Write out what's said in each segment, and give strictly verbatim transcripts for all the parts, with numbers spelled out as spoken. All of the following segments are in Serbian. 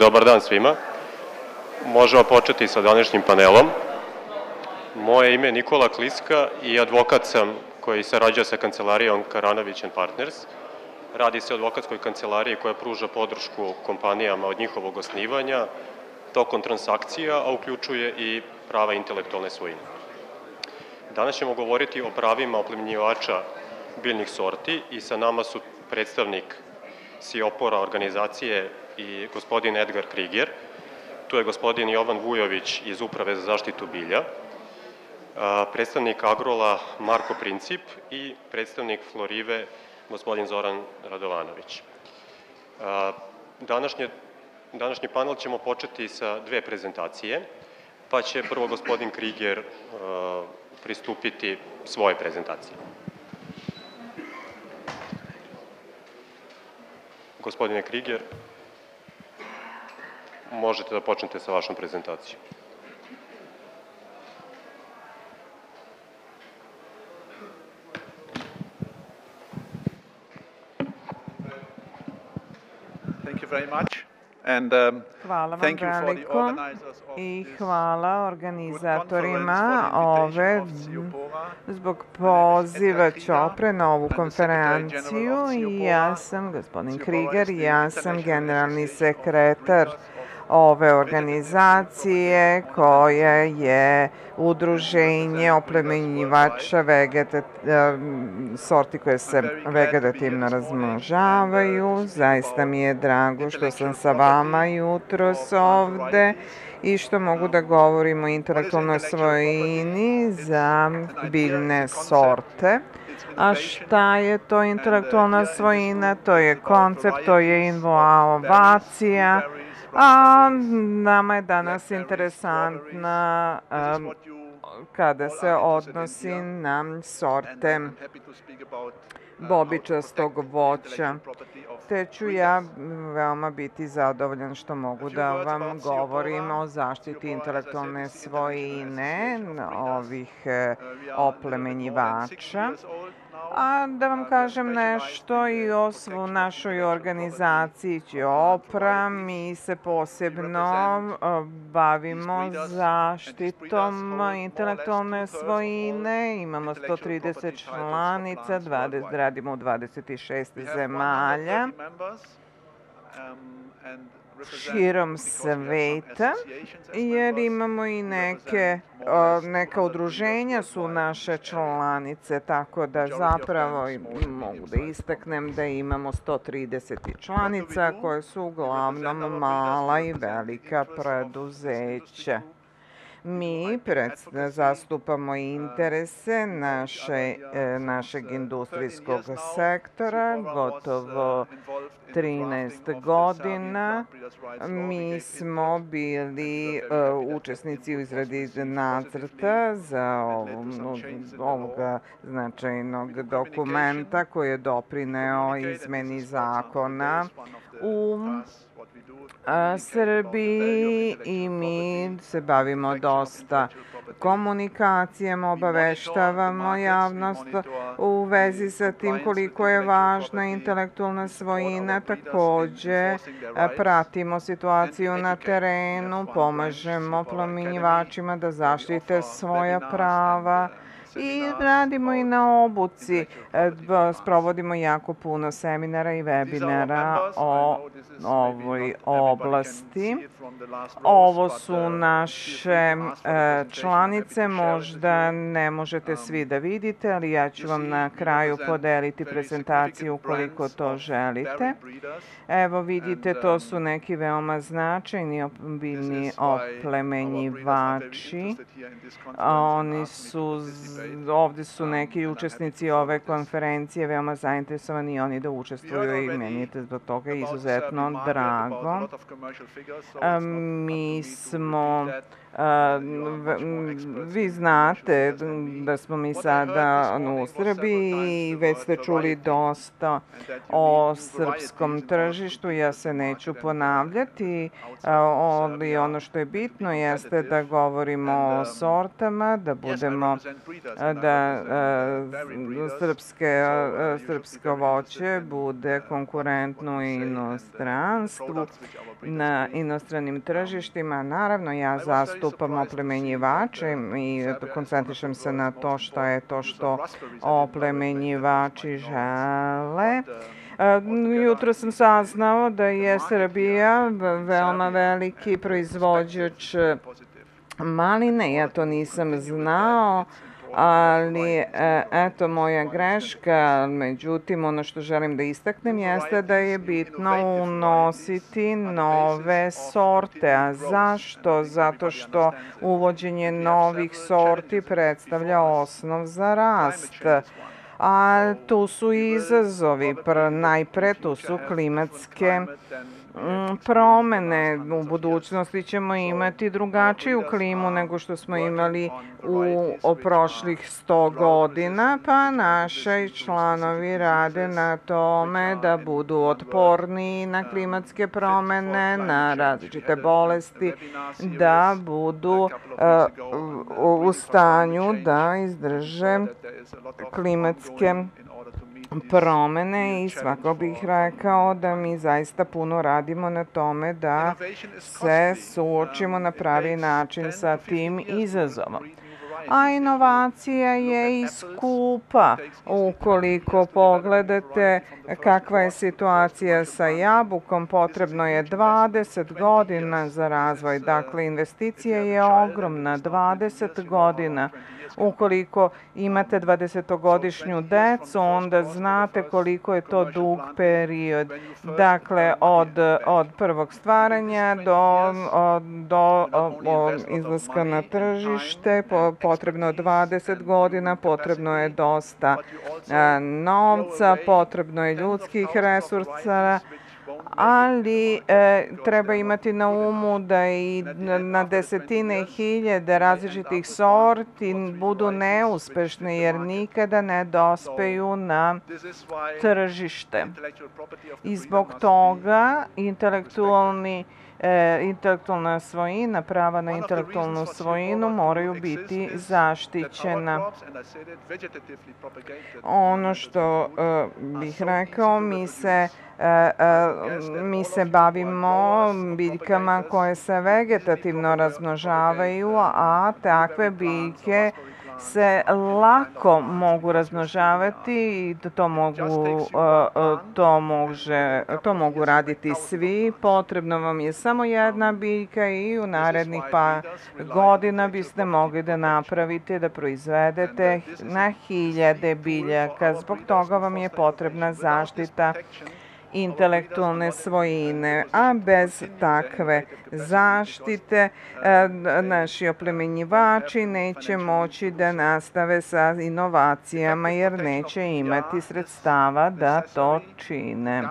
Dobar dan svima. Možemo početi sa današnjim panelom. Moje ime je Nikola Kliska i advokat sam koji sarađuje sa kancelarijom Karanović and Partners. Radi se o advokatskoj kancelariji koja pruža podršku kompanijama od njihovog osnivanja, tokom transakcija, a uključuje i prava intelektualne svojine. Danas ćemo govoriti o pravima oplemenjivača biljnih sorti i sa nama su predstavnik SIOPOR-a organizacije i gospodin Edgar Kriger. Tu je gospodin Jovan Vujović iz Uprave za zaštitu bilja, predstavnik Agrola Marko Princip i predstavnik Florive gospodin Zoran Radovanović. Današnje, današnji panel ćemo početi sa dve prezentacije, pa će prvo gospodin Kriger pristupiti svoje prezentacije. Gospodine Kriger, možete da počnete sa vašom prezentacijom. Hvala vam veliko i hvala organizatorima ove zbog poziva Ćopre na ovu konferenciju. Ja sam gospodin Kriger, ja sam generalni sekretar ove organizacije koja je udruženje oplemenjivača sorti koje se vegetativno razmnožavaju. Zaista mi je drago što sam sa vama jutros ovde i što mogu da govorim o intelektualnoj svojini za biljne sorte. A šta je to intelektualna svojina? To je koncept, to je inovacija. A nama je danas interesantna kada se odnosi na sorte bobičastog voća. Te ću ja veoma biti zadovoljan što mogu da vam govorim o zaštiti intelektualne svojine ovih oplemenjivača. A da vam kažem nešto i o našoj organizaciji Ćopra. Mi se posebno bavimo zaštitom intelektualne svojine. Imamo sto trideset članica, radimo u dvadeset šest zemalja širom sveta, jer imamo i neke, neka udruženja su naše članice, tako da zapravo mogu da istaknem da imamo sto trideset članica koje su uglavnom mala i velika preduzeća. Mi zastupamo interese naše, našeg industrijskog sektora gotovo trinaest godina. Mi smo bili učesnici u izradi nacrta za ovoga značajnog dokumenta koji je doprineo izmeni zakona u Srbiji i mi se bavimo dosta komunikacijama, obaveštavamo javnost u vezi sa tim koliko je važna intelektualna svojina. Takođe pratimo situaciju na terenu, pomažemo oplemenjivačima da zaštite svoja prava i radimo i na obuci. Sprovodimo jako puno seminara i webinara o ovoj oblasti. Ovo su naše članice, možda ne možete svi da vidite, ali ja ću vam na kraju podeliti prezentaciju ukoliko to želite. Evo vidite, to su neki veoma značajni biljni oplemenjivači. Oni su, ovde su neki učesnici ove konferencije veoma zainteresovani i oni da učestvuju i meni je zbog toga izuzetno drago. Mi smo, vi znate da smo mi sada u Srbiji i već ste čuli dosta o srpskom tržištu. Ja se neću ponavljati, ali ono što je bitno jeste da govorimo o sortama, da budemo da srpske, srpsko voće bude konkurentno u inostranstvu, na inostranim tržištima. Naravno, ja zastupam oplemenjivače i koncentrišem se na to što je to što oplemenjivači žele. Jutro sam saznao da je Srbija veoma veliki proizvođač maline. Ja to nisam znao, ali eto moja greška. Međutim, ono što želim da istaknem jeste da je bitno unositi nove sorte. A zašto? Zato što uvođenje novih sorti predstavlja osnov za rast. A tu su izazovi. Najpre tu su klimatske promene. U budućnosti ćemo imati drugačiju klimu nego što smo imali u prošlih sto godina, pa naši članovi rade na tome da budu otporniji na klimatske promene, na različite bolesti, da budu u stanju da izdrže klimatske promene i svako bih rekao da mi zaista puno radimo na tome da se suočimo na pravi način sa tim izazovom. A inovacija je i skupa. Ukoliko pogledate kakva je situacija sa jabukom, potrebno je dvadeset godina za razvoj. Dakle, investicija je ogromna, dvadeset godina. Ukoliko imate dvadesetogodišnju decu, onda znate koliko je to dug period. Dakle, od, od prvog stvaranja do, do, do izlaska na tržište potrebno dvadeset godina, potrebno je dosta novca, potrebno je ljudskih resursa, ali e, treba imati na umu da i na desetine hiljade različitih sorti budu neuspešne jer nikada ne dospeju na tržište. I zbog toga intelektualni E, intelektualna svojina, prava na intelektualnu svojinu moraju biti zaštićena. Ono što e, bih rekao, mi se, e, e, mi se bavimo biljkama koje se vegetativno razmnožavaju, a takve biljke se lako mogu razmnožavati i to mogu, to, može, to mogu raditi svi. Potrebno vam je samo jedna biljka i u narednih pa godina biste mogli da napravite, da proizvedete na hiljade biljaka. Zbog toga vam je potrebna zaštita intelektualne svojine, a bez takve zaštite naši oplemenjivači neće moći da nastave sa inovacijama jer neće imati sredstava da to čine.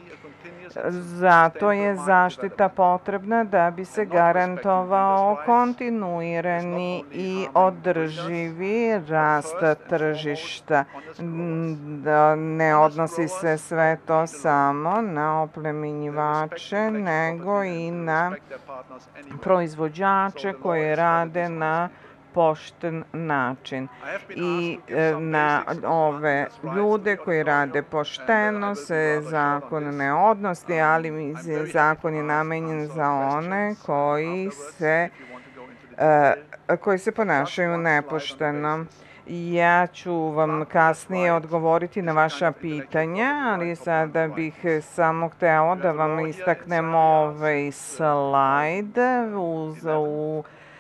Zato je zaštita potrebna da bi se garantovao kontinuirani i održivi rast tržišta. Ne odnosi se sve to samo na oplemenjivače, nego i na proizvođače koji rade na pošten način. I na ove ljude koji rade pošteno se zakon ne odnosi, ali zakon je namenjen za one koji se, koji se ponašaju nepošteno. Ja ću vam kasnije odgovoriti na vaša pitanja, ali sada bih samo hteo da vam istaknem ovaj slajd uz u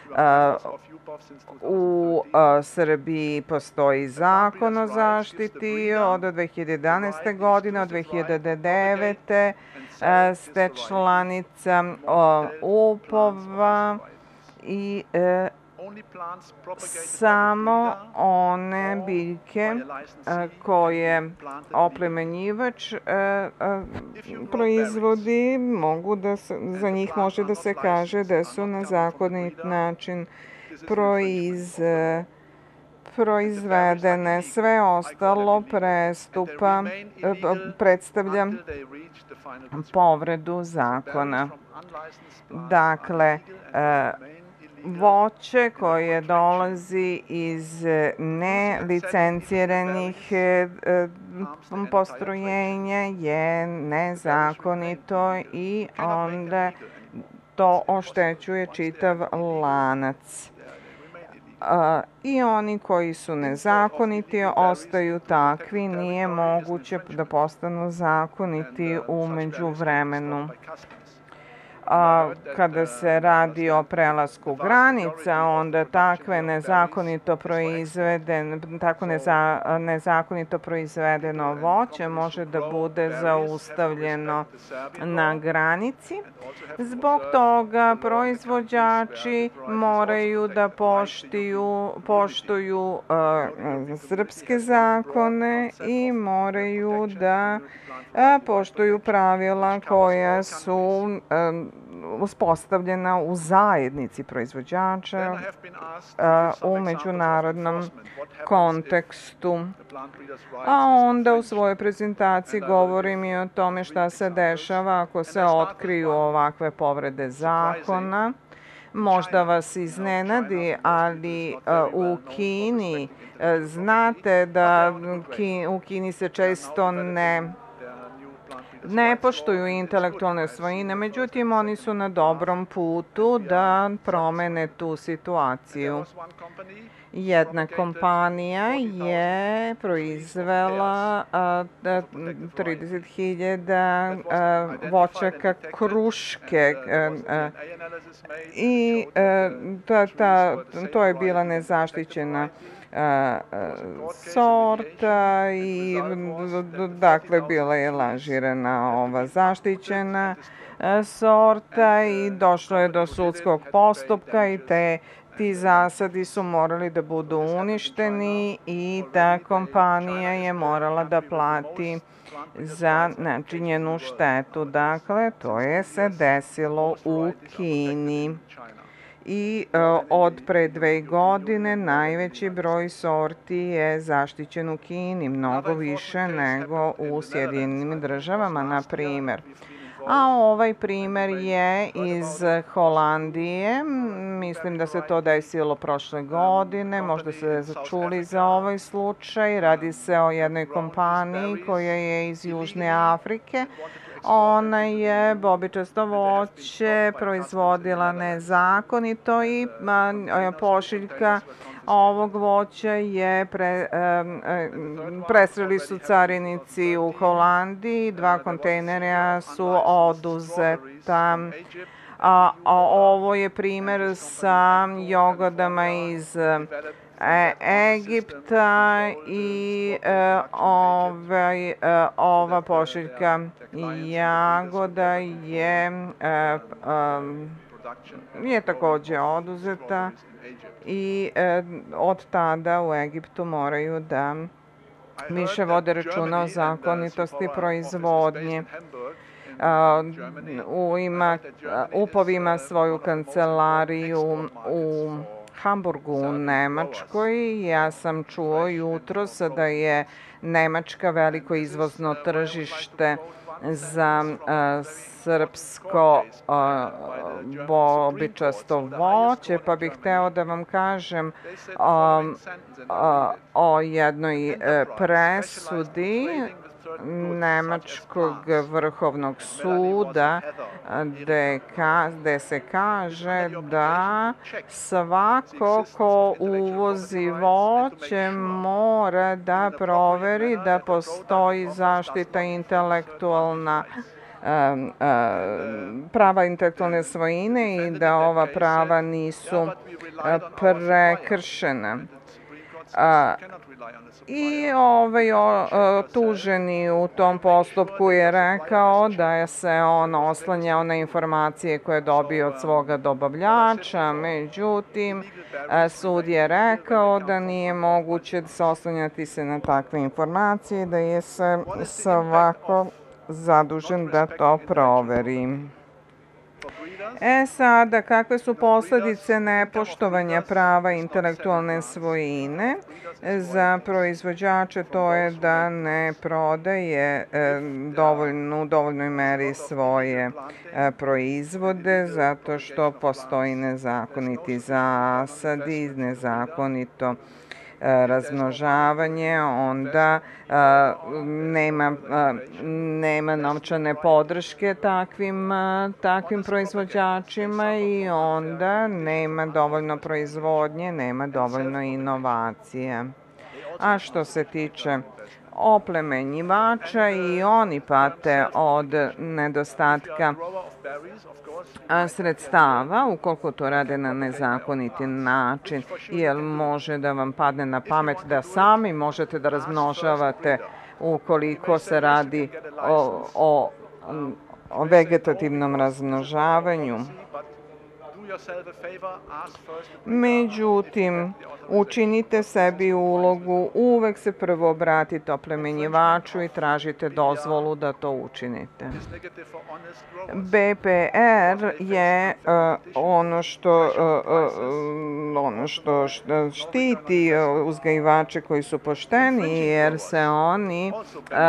U Srbiji postoji zakon o zaštiti od dve hiljade jedanaeste. godine, od dve hiljade devete. ste članica U P O V-a i samo one biljke koje oplemenjivač proizvodi, mogu da se, za njih može da se kaže da su na zakonit način proiz, proizvedene. Sve ostalo prestupa, predstavlja povredu zakona. Dakle, voće koje dolazi iz nelicenciranih postrojenja je nezakonito i onda to oštećuje čitav lanac. I oni koji su nezakoniti ostaju takvi, nije moguće da postanu zakoniti u međuvremenu. A kada se radi o prelasku granica, onda takve nezakonito proizvedeno, tako neza, nezakonito proizvedeno voće može da bude zaustavljeno na granici. Zbog toga proizvođači moraju da poštuju, poštuju uh, srpske zakone i moraju da uh, poštuju pravila koja su um, uspostavljena u zajednici proizvođača u međunarodnom kontekstu. A onda u svojoj prezentaciji govorim i o tome šta se dešava ako se otkriju ovakve povrede zakona. Možda vas iznenadi, ali u Kini znate da u Kini se često ne ne poštuju intelektualne svojine, međutim oni su na dobrom putu da promene tu situaciju. Jedna kompanija je proizvela trideset hiljada voćaka kruške i ta, ta, to je bila nezaštićena sorta i dakle bila je lažirana ova zaštićena sorta i došlo je do sudskog postupka i te ti zasadi su morali da budu uništeni i ta kompanija je morala da plati za načinjenu štetu. Dakle, to je se desilo u Kini. I e, od pre dve godine najveći broj sorti je zaštićen u Kini, mnogo više nego u Sjedinjenim državama, na primer. A ovaj primer je iz Holandije, mislim da se to desilo prošle godine, možda ste čuli za ovaj slučaj, radi se o jednoj kompaniji koja je iz Južne Afrike. Ona je bobičasto voće proizvodila nezakonito i pošiljka ovog voća je pre, presreli su carinici u Holandiji, dva kontejnera su oduzeta. A, a ovo je primer sa jogodama iz E, Egipta i e, ovaj, e, ova pošiljka jagoda je, e, um, je takođe oduzeta i e, od tada u Egiptu moraju da više vode računa o zakonitosti proizvodnje. U ima, U P O V ima svoju kancelariju u Hamburgu u Nemačkoj. Ja sam čuo jutros da je Nemačka veliko izvozno tržište za uh, srpsko uh, bobičasto voće, pa bih hteo da vam kažem um, uh, o jednoj uh, presudi Nemačkog vrhovnog suda gde, ka, gde se kaže da svako ko uvozi voće mora da proveri da postoji zaštita intelektualna prava intelektualne svojine i da ova prava nisu prekršena. A, I ovaj o, tuženi u tom postupku je rekao da se on oslanjao na informacije koje je dobio od svoga dobavljača, međutim sud je rekao da nije moguće da se oslanjati se na takve informacije, da je se svako zadužen da to proveri. E sada, kakve su posledice nepoštovanja prava intelektualne svojine za proizvođače? To je da ne prodaje dovoljno, u dovoljnoj meri svoje proizvode zato što postoji nezakoniti zasadi, nezakonito razmnožavanje, onda nema, nema novčane podrške takvim, takvim proizvođačima i onda nema dovoljno proizvodnje, nema dovoljno inovacija. A što se tiče oplemenjivača, i oni pate od nedostatka sredstava, ukoliko to rade na nezakoniti način, jer može da vam padne na pamet da sami možete da razmnožavate ukoliko se radi o, o, o vegetativnom razmnožavanju. Međutim, učinite sebi ulogu, uvek se prvo obratite oplemenjivaču i tražite dozvolu da to učinite. B P R je uh, ono što, uh, uh, ono što štiti uzgajivače koji su pošteni, jer se oni uh,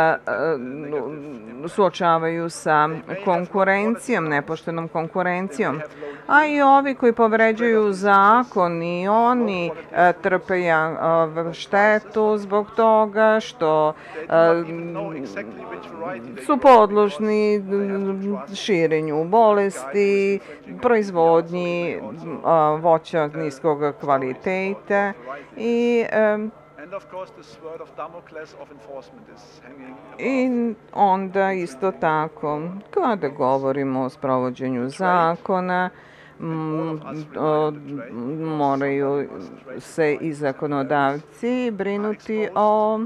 uh, suočavaju sa konkurencijom, nepoštenom konkurencijom. A i ovi koji povređuju zakon, i oni e, trpe e, štetu zbog toga što e, su podložni širenju bolesti, proizvodnji e, voća niskog kvaliteta i e, I onda isto tako, kada govorimo o sprovođenju zakona, moraju se i zakonodavci brinuti o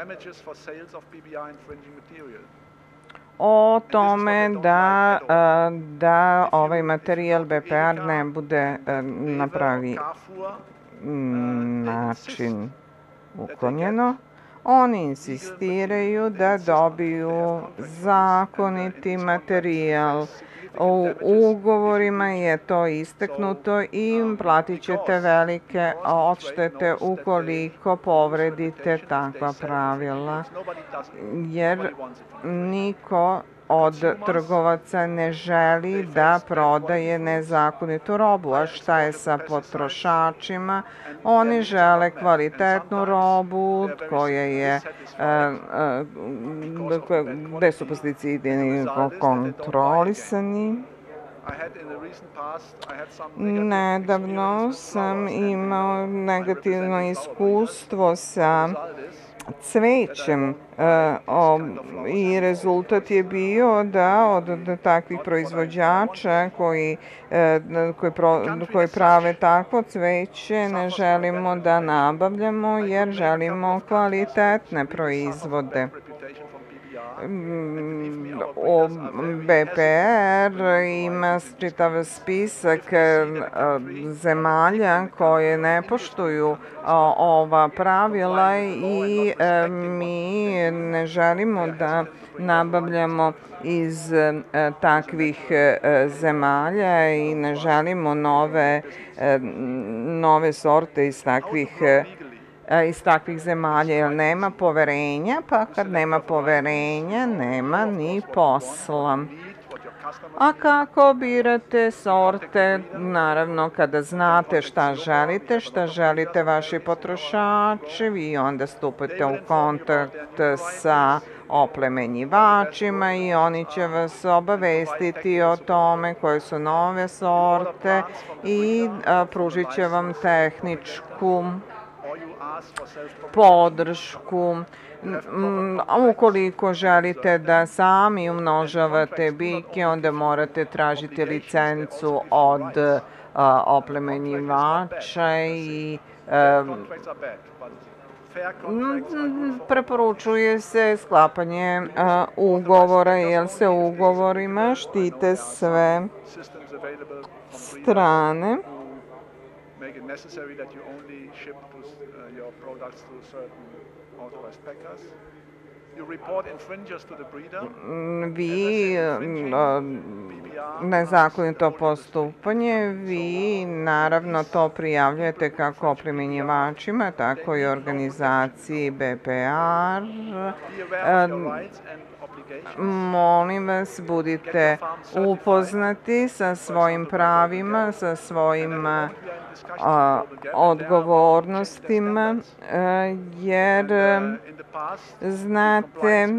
o tome da, da ovaj materijal B P R ne bude na pravi način uklonjeno. Oni insistiraju da dobiju zakoniti materijal. U ugovorima je to istaknuto i platit ćete velike odštete ukoliko povredite takva pravila, jer niko od trgovaca ne želi da prodaje nezakonitu robu. A šta je sa potrošačima? Oni žele kvalitetnu robu koja je, gde su pesticidi kontrolisani. Nedavno sam imao negativno iskustvo sa cvećem i rezultat je bio da od takvih proizvođača koji, koji, pro, koji prave takvo cveće ne želimo da nabavljamo, jer želimo kvalitetne proizvode. B P R ima čitav spisak zemalja koje ne poštuju ova pravila i mi ne želimo da nabavljamo iz takvih zemalja i ne želimo nove, nove sorte iz takvih iz takvih zemalja, jer nema poverenja, pa kad nema poverenja, nema ni posla. A kako birate sorte? Naravno, kada znate šta želite, šta želite vaši potrošači, vi onda stupate u kontakt sa oplemenjivačima i oni će vas obavestiti o tome koje su nove sorte i pružit će vam tehničku podršku. Ukoliko želite da sami umnožavate biljke, onda morate tražiti licencu od oplemenjivača i preporučuje se sklapanje ugovora, jer se ugovorima štite sve strane. Make it necessary that you only ship to, uh, your products to certain authorized packers. You report infringers to the breeder. Vi nezakonito postupanje, vi naravno to prijavljujete kako oplemenjivačima, tako i organizaciji B P R. Molim vas, budite upoznati sa svojim pravima, sa svojim odgovornostima, jer znate,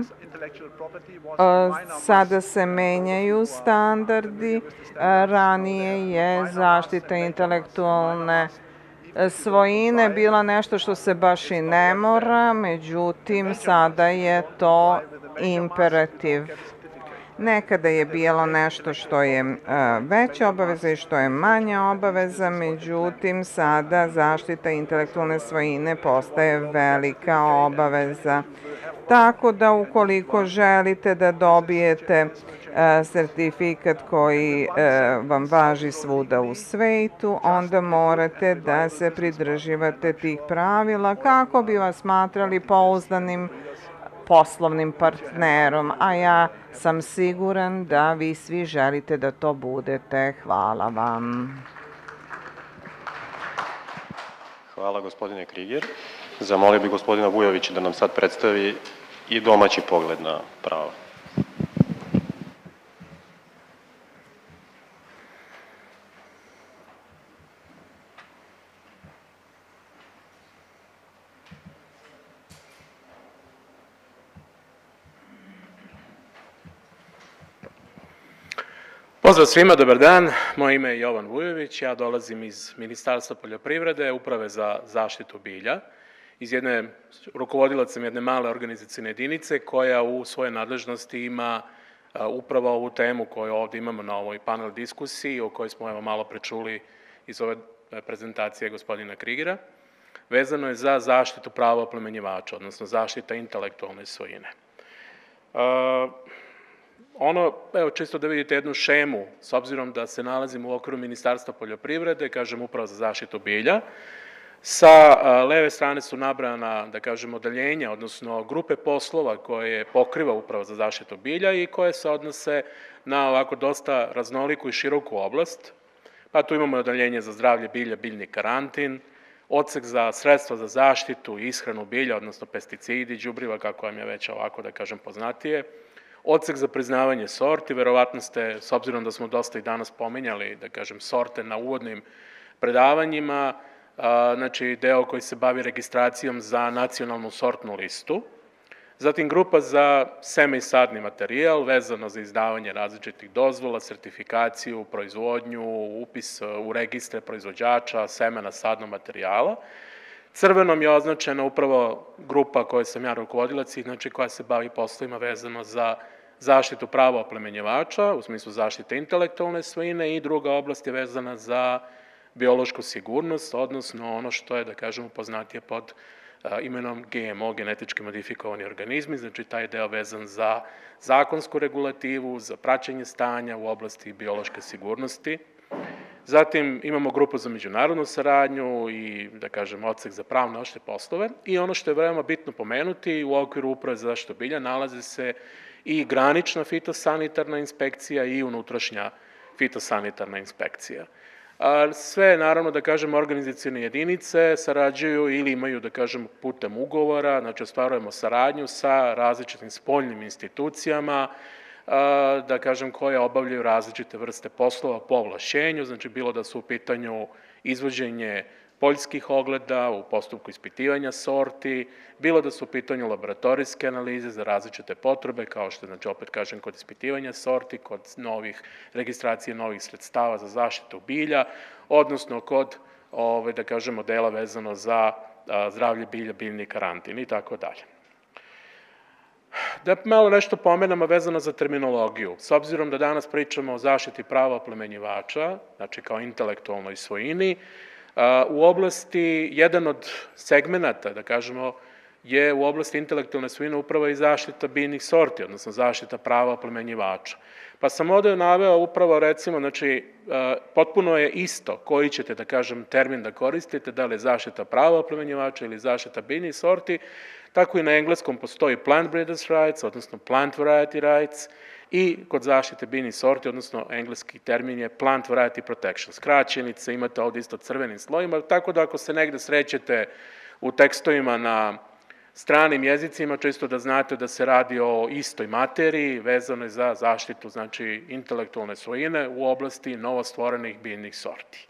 sada se menjaju standardi, ranije je zaštita intelektualne svojine bila nešto što se baš i ne mora, međutim sada je to imperativ. Nekada je bilo nešto što je veća obaveza i što je manja obaveza, međutim sada zaštita intelektualne svojine postaje velika obaveza. Tako da ukoliko želite da dobijete sertifikat koji vam važi svuda u svetu, onda morate da se pridržavate tih pravila kako bi vas smatrali pouzdanim poslovnim partnerom, a ja sam siguran da vi svi želite da to budete. Hvala vam. Hvala, gospodine Kriger. Zamolio bih gospodina Vujovića da nam sad predstavi i domaći pogled na pravo. Pozdrav svima, dobar dan. Moje ime je Jovan Vujović, ja dolazim iz Ministarstva poljoprivrede, Uprave za zaštitu bilja, iz jedne, rukovodilac sam jedne male organizacijne jedinice koja u svojoj nadležnosti ima upravo ovu temu koju ovde imamo na ovoj panel diskusiji, o kojoj smo evo malo prečuli iz ove prezentacije gospodina Krigera. Vezano je za zaštitu prava oplemenjivača, odnosno zaštita intelektualne svojine. Ono, evo čisto da vidite jednu šemu, s obzirom da se nalazimo u okviru Ministarstva poljoprivrede, kažem Uprava za zaštitu bilja, sa leve strane su nabrana, da kažem, odeljenja, odnosno grupe poslova koje pokriva Uprava za zaštitu bilja i koje se odnose na ovako dosta raznoliku i široku oblast. Pa tu imamo odeljenje za zdravlje bilja, biljni karantin, odsek za sredstva za zaštitu i ishranu bilja, odnosno pesticidi, đubriva, kako vam je već ovako, da kažem, poznatije, odsek za priznavanje sorti, verovatno ste, s obzirom da smo dosta i danas pominjali, da kažem, sorte na uvodnim predavanjima, znači deo koji se bavi registracijom za nacionalnu sortnu listu, zatim grupa za seme i sadni materijal, vezano za izdavanje različitih dozvola, sertifikaciju, proizvodnju, upis u registre proizvođača, semena, sadnog materijala. Crvenom je označena upravo grupa koje sam ja rukovodilac i znači koja se bavi poslovima vezano za zaštitu prava oplemenjivača, u smislu zaštite intelektualne svojine, i druga oblast je vezana za biološku sigurnost, odnosno ono što je, da kažemo, poznatije pod imenom G M O, genetički modifikovani organizmi, znači taj deo vezan za zakonsku regulativu, za praćenje stanja u oblasti biološke sigurnosti. Zatim imamo grupu za međunarodnu saradnju i, da kažem, odsek za pravne opšte poslove, i ono što je veoma bitno pomenuti, u okviru Uprave za zaštitu bilja nalazi se i granična fitosanitarna inspekcija i unutrašnja fitosanitarna inspekcija. Sve, naravno, da kažem, organizacijne jedinice sarađuju ili imaju, da kažem, putem ugovora, znači ostvarujemo saradnju sa različitim spoljnim institucijama, da kažem, koje obavljaju različite vrste poslova po ovlašćenju, znači bilo da su u pitanju izvođenje poljskih ogleda u postupku ispitivanja sorti, bilo da su u pitanju laboratorijske analize za različite potrebe, kao što je, znači, opet kažem, kod ispitivanja sorti, kod novih registracije novih sredstava za zaštitu bilja, odnosno kod, da kažem, modela vezano za zdravlje bilja, biljni karantin i tako dalje. Da malo nešto pomenemo vezano za terminologiju. S obzirom da danas pričamo o zaštiti prava oplemenjivača, znači kao intelektualnoj svojini, u oblasti, jedan od segmenata, da kažemo, je u oblasti intelektualne svojine upravo i zaštita biljnih sorti, odnosno zaštita prava oplemenjivača. Pa sam ovde naveo upravo, recimo, znači, potpuno je isto koji ćete, da kažem, termin da koristite, da li je zaštita prava oplemenjivača ili zaštita biljnih sorti, tako i na engleskom postoji plant breeders rights, odnosno plant variety rights, i kod zaštite biljnih sorti, odnosno engleski termin je plant variety protection. Skraćenica, imate ovde isto crvenim slojima, tako da ako se negde srećete u tekstovima na stranim jezicima, čisto da znate da se radi o istoj materiji vezanoj za zaštitu, znači, intelektualne svojine u oblasti novostvorenih biljnih sorti.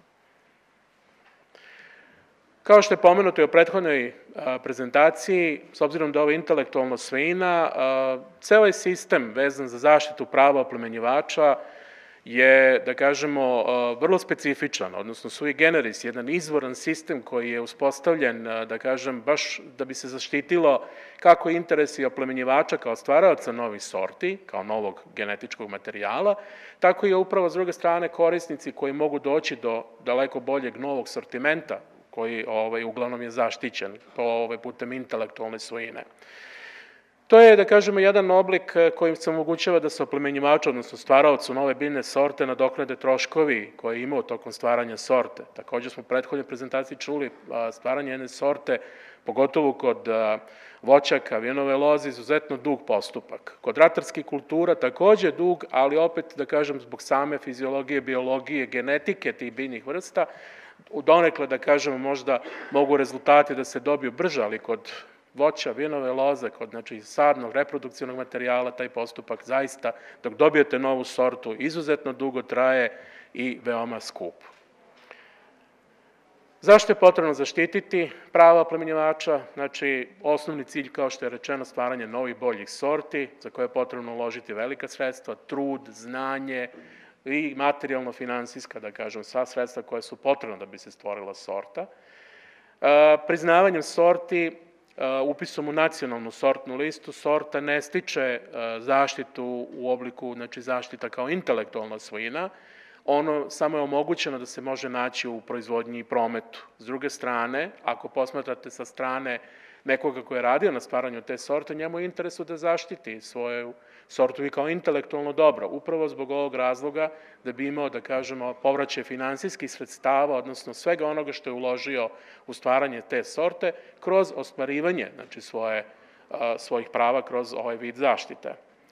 Kao što je pomenuto i u prethodnoj prezentaciji, s obzirom da je ovo intelektualna svojina, ceo je sistem vezan za zaštitu prava oplemenjivača je, da kažemo, vrlo specifičan, odnosno sui generis, jedan izvoran sistem koji je uspostavljen, da kažem, baš da bi se zaštitilo kako interesi oplemenjivača kao stvaraoca novih sorti, kao novog genetičkog materijala, tako i upravo s druge strane korisnici koji mogu doći do daleko boljeg novog sortimenta, koji ovaj, uglavnom je zaštićen po, ovaj, putem intelektualne svojine. To je, da kažemo, jedan oblik kojim se omogućava da se oplemenjivaču, odnosno stvaraocu nove biljne sorte, nadoknade troškovi koje je imao tokom stvaranja sorte. Takođe smo u prethodnoj prezentaciji čuli stvaranje jedne sorte, pogotovo kod voćaka, vinove loze, izuzetno dug postupak. Kod ratarskih kultura takođe dug, ali opet, da kažem, zbog same fiziologije, biologije, genetike tih biljnih vrsta, donekle, da kažemo, možda mogu rezultati da se dobiju brže, ali kod voća, vinove loze, kod znači, sadnog, reprodukcijnog materijala, taj postupak zaista, dok dobijete novu sortu, izuzetno dugo traje i veoma skup. Zašto je potrebno zaštititi prava oplemenjivača? Znači, osnovni cilj, kao što je rečeno, stvaranje novih, boljih sorti, za koje je potrebno uložiti velika sredstva, trud, znanje i materijalno-finansijska, da kažem, sva sredstva koja su potrebna da bi se stvorila sorta. Priznavanjem sorti, upisom u nacionalnu sortnu listu, sorta ne stiče zaštitu u obliku, znači zaštita kao intelektualna svojina, ono samo je omogućeno da se može naći u proizvodnji i prometu. S druge strane, ako posmatrate sa strane nekoga ko je radio na stvaranju te sorte, njemu je interesu da zaštiti svoju sortu i kao intelektualno dobro, upravo zbog ovog razloga da bi imao, da kažemo, povraćaj finansijskih sredstava, odnosno svega onoga što je uložio u stvaranje te sorte, kroz ostvarivanje, znači, svoje, svojih prava kroz ovaj vid zaštite.